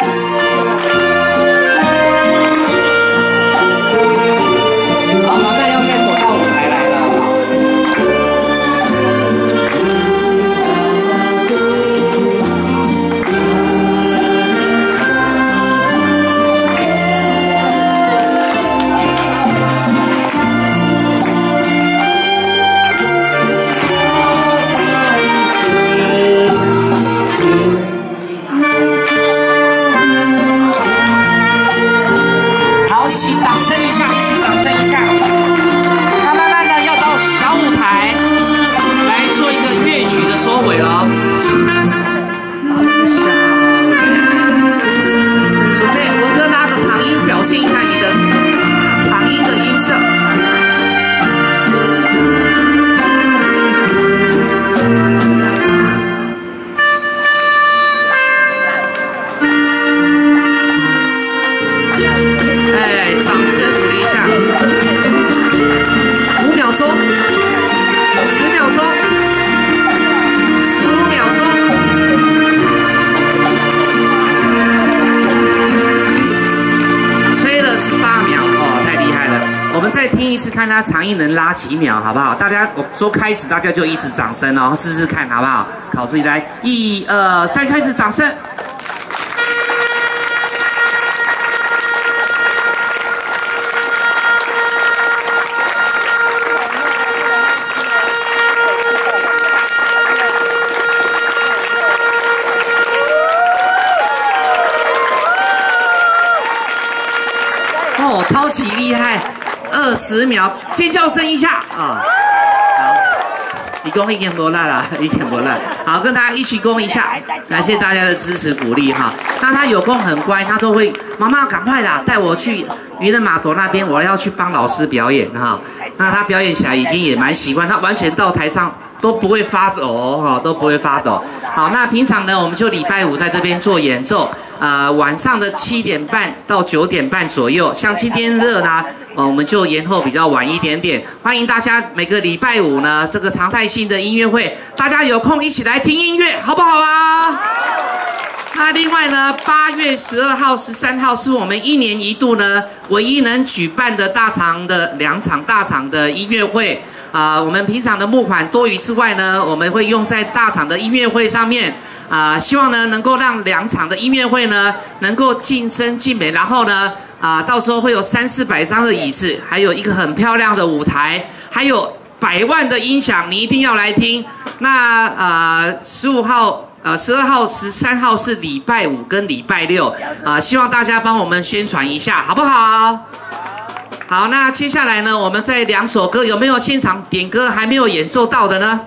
好，马上要再走到舞台来了，好不好？好，一起掌声一下，一起掌声一下。那慢慢的要到小舞台来做一个乐曲的收尾了。准备，文哥拿着长音表现一下你的长音的音色。掌声。 再听一次，看他长音能拉几秒，好不好？大家我说开始，大家就一直掌声哦，试试看好不好？考试来，1、2、3，开始掌声。哦，超级厉害，20秒，尖叫声一下啊！好，你攻一点不烂啦，一点不烂。好，跟大家一起攻一下，感谢大家的支持鼓励哈。那他有空很乖，他都会妈妈赶快啦，带我去渔人码头那边，我要去帮老师表演哈。那他表演起来已经也蛮习惯，他完全到台上都不会发抖哈，都不会发抖。好，那平常呢，我们就礼拜五在这边做演奏。晚上的7点半到9点半左右，像今天热呢，我们就延后比较晚一点点。欢迎大家每个礼拜五呢，这个常态性的音乐会，大家有空一起来听音乐，好不好啊？那另外呢，8月12号、13号是我们1年1度呢唯一能举办的2场大场的音乐会。我们平常的募款多余之外呢，我们会用在大场的音乐会上面。希望呢能够让2场的音乐会呢能够尽声尽美，然后呢到时候会有300-400张的椅子，还有一个很漂亮的舞台，还有100万的音响，你一定要来听。那15号、12号、13号是礼拜五跟礼拜六，希望大家帮我们宣传一下，好不好？好，那接下来呢，我们再2首歌，有没有现场点歌还没有演奏到的呢？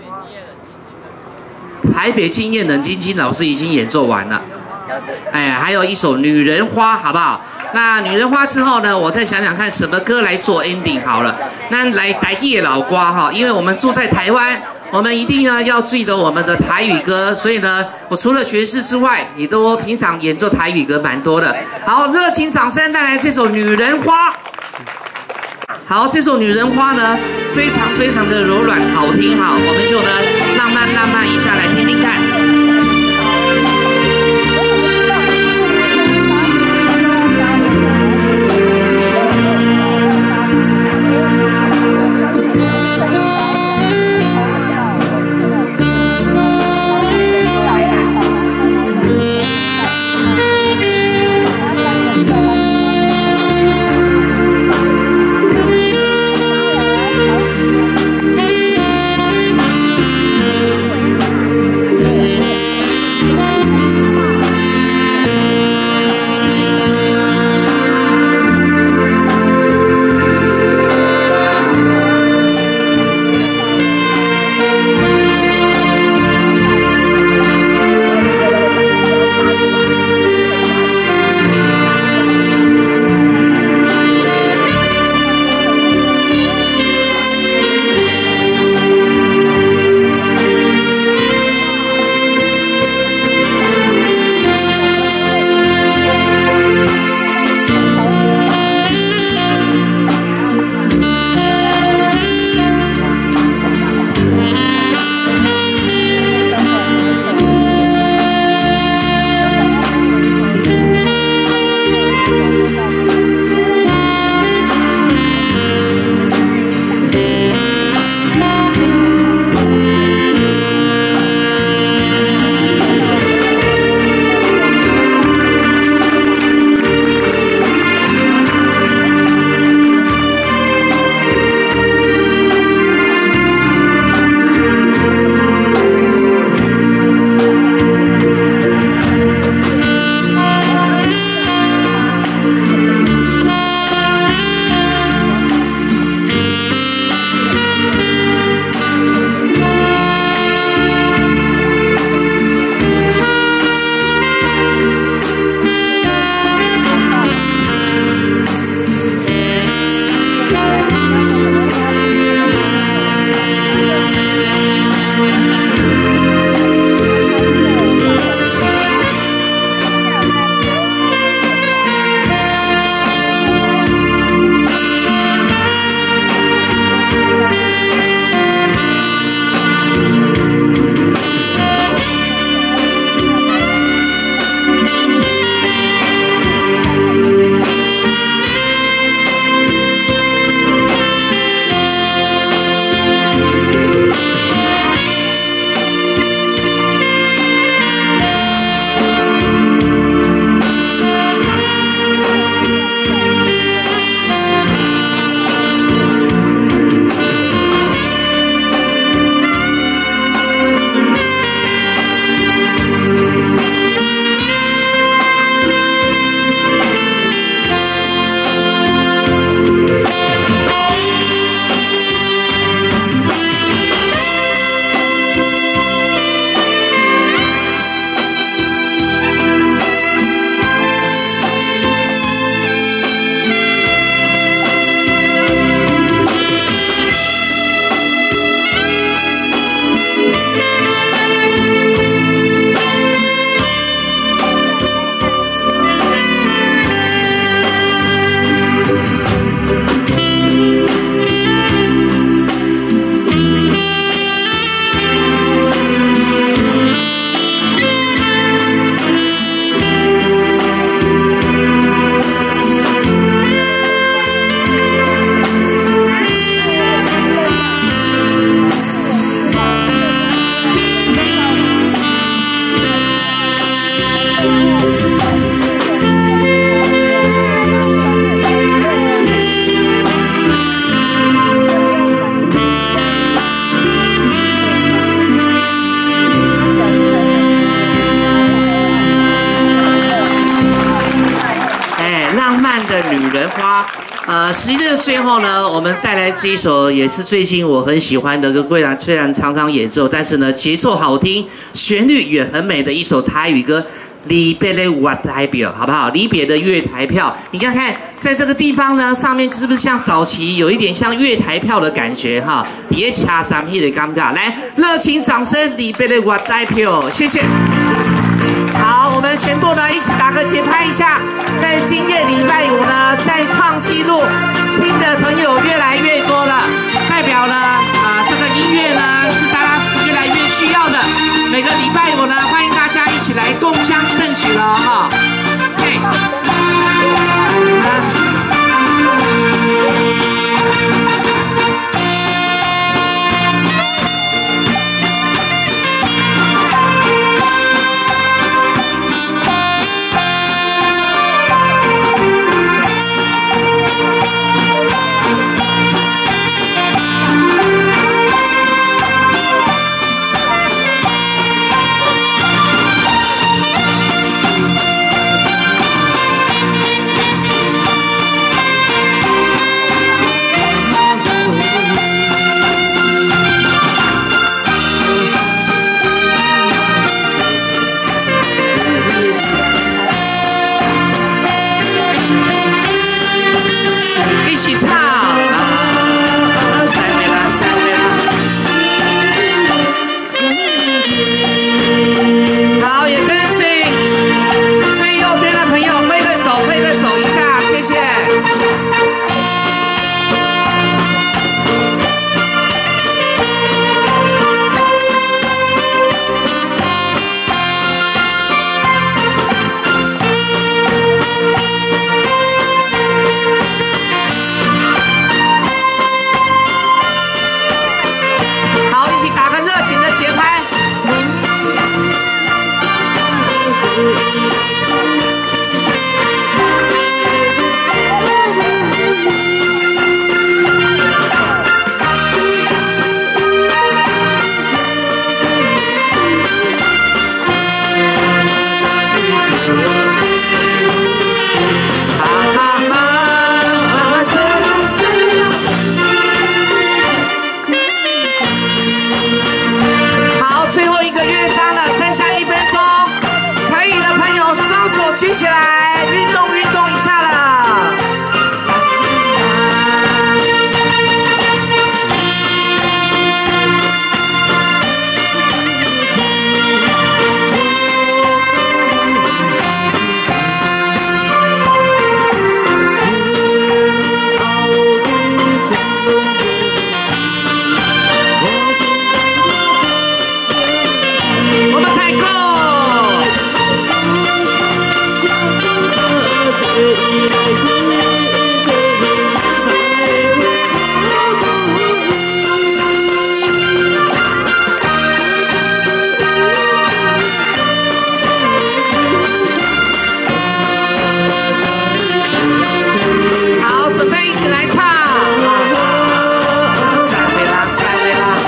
台北经验冷晶晶老师已经演奏完了，还有一首《女人花》，好不好？那《女人花》之后呢，我再想想看什么歌来做 ending 好了。那来台语老瓜哈，因为我们住在台湾，我们一定呢要记得我们的台语歌，所以呢，我除了爵士之外，也都平常演奏台语歌蛮多的。好，热情掌声带来这首《女人花》。好，这首《女人花》呢，非常非常的柔软好听哈，我们就呢浪漫一下来听听看。 实际的最后呢，我们带来这一首也是最近我很喜欢的歌，虽然常常演奏，但是呢节奏好听，旋律也很美的一首台语歌。离别的月台票，好不好？离别的月台票，你看看，在这个地方呢，上面是不是像早期有一点像月台票的感觉哈？别掐三屁的尴尬，来，热情掌声，离别的月台票，谢谢。好，我们全部呢一起打个节拍一下，在今夜礼拜五呢，在创纪录听的朋友越来越多了，代表了这个音乐呢是大家越来越需要的。每个礼拜五呢，欢迎大家一起来共襄盛举了哈。嘿。举起来，运动运动一下了。我们太够。好，准备一起来唱。再会啦，再会啦。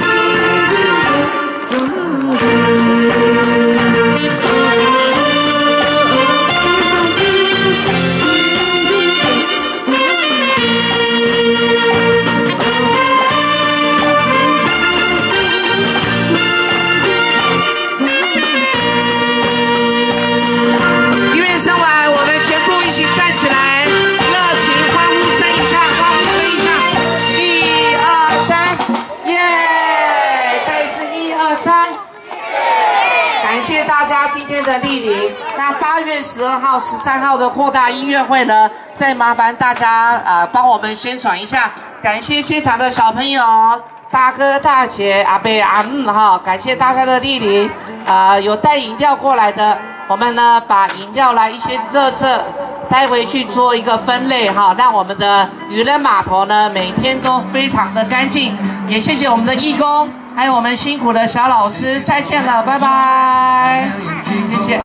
音乐声完，我们全部一起站起来，热情欢呼声一下，欢呼声一下，1、2、3，耶！再一次1、2、3，感谢大家今天的莅临。那8月12号、13号的扩大音乐会呢，再麻烦大家帮我们宣传一下，感谢现场的小朋友。大哥大姐、阿伯阿姆哈，感谢大家的莅临。有带饮料过来的，我们呢把饮料来一些垃圾带回去做一个分类哈，让我们的渔人码头呢每天都非常的干净。也谢谢我们的义工，还有我们辛苦的小老师，再见了，拜拜，谢谢。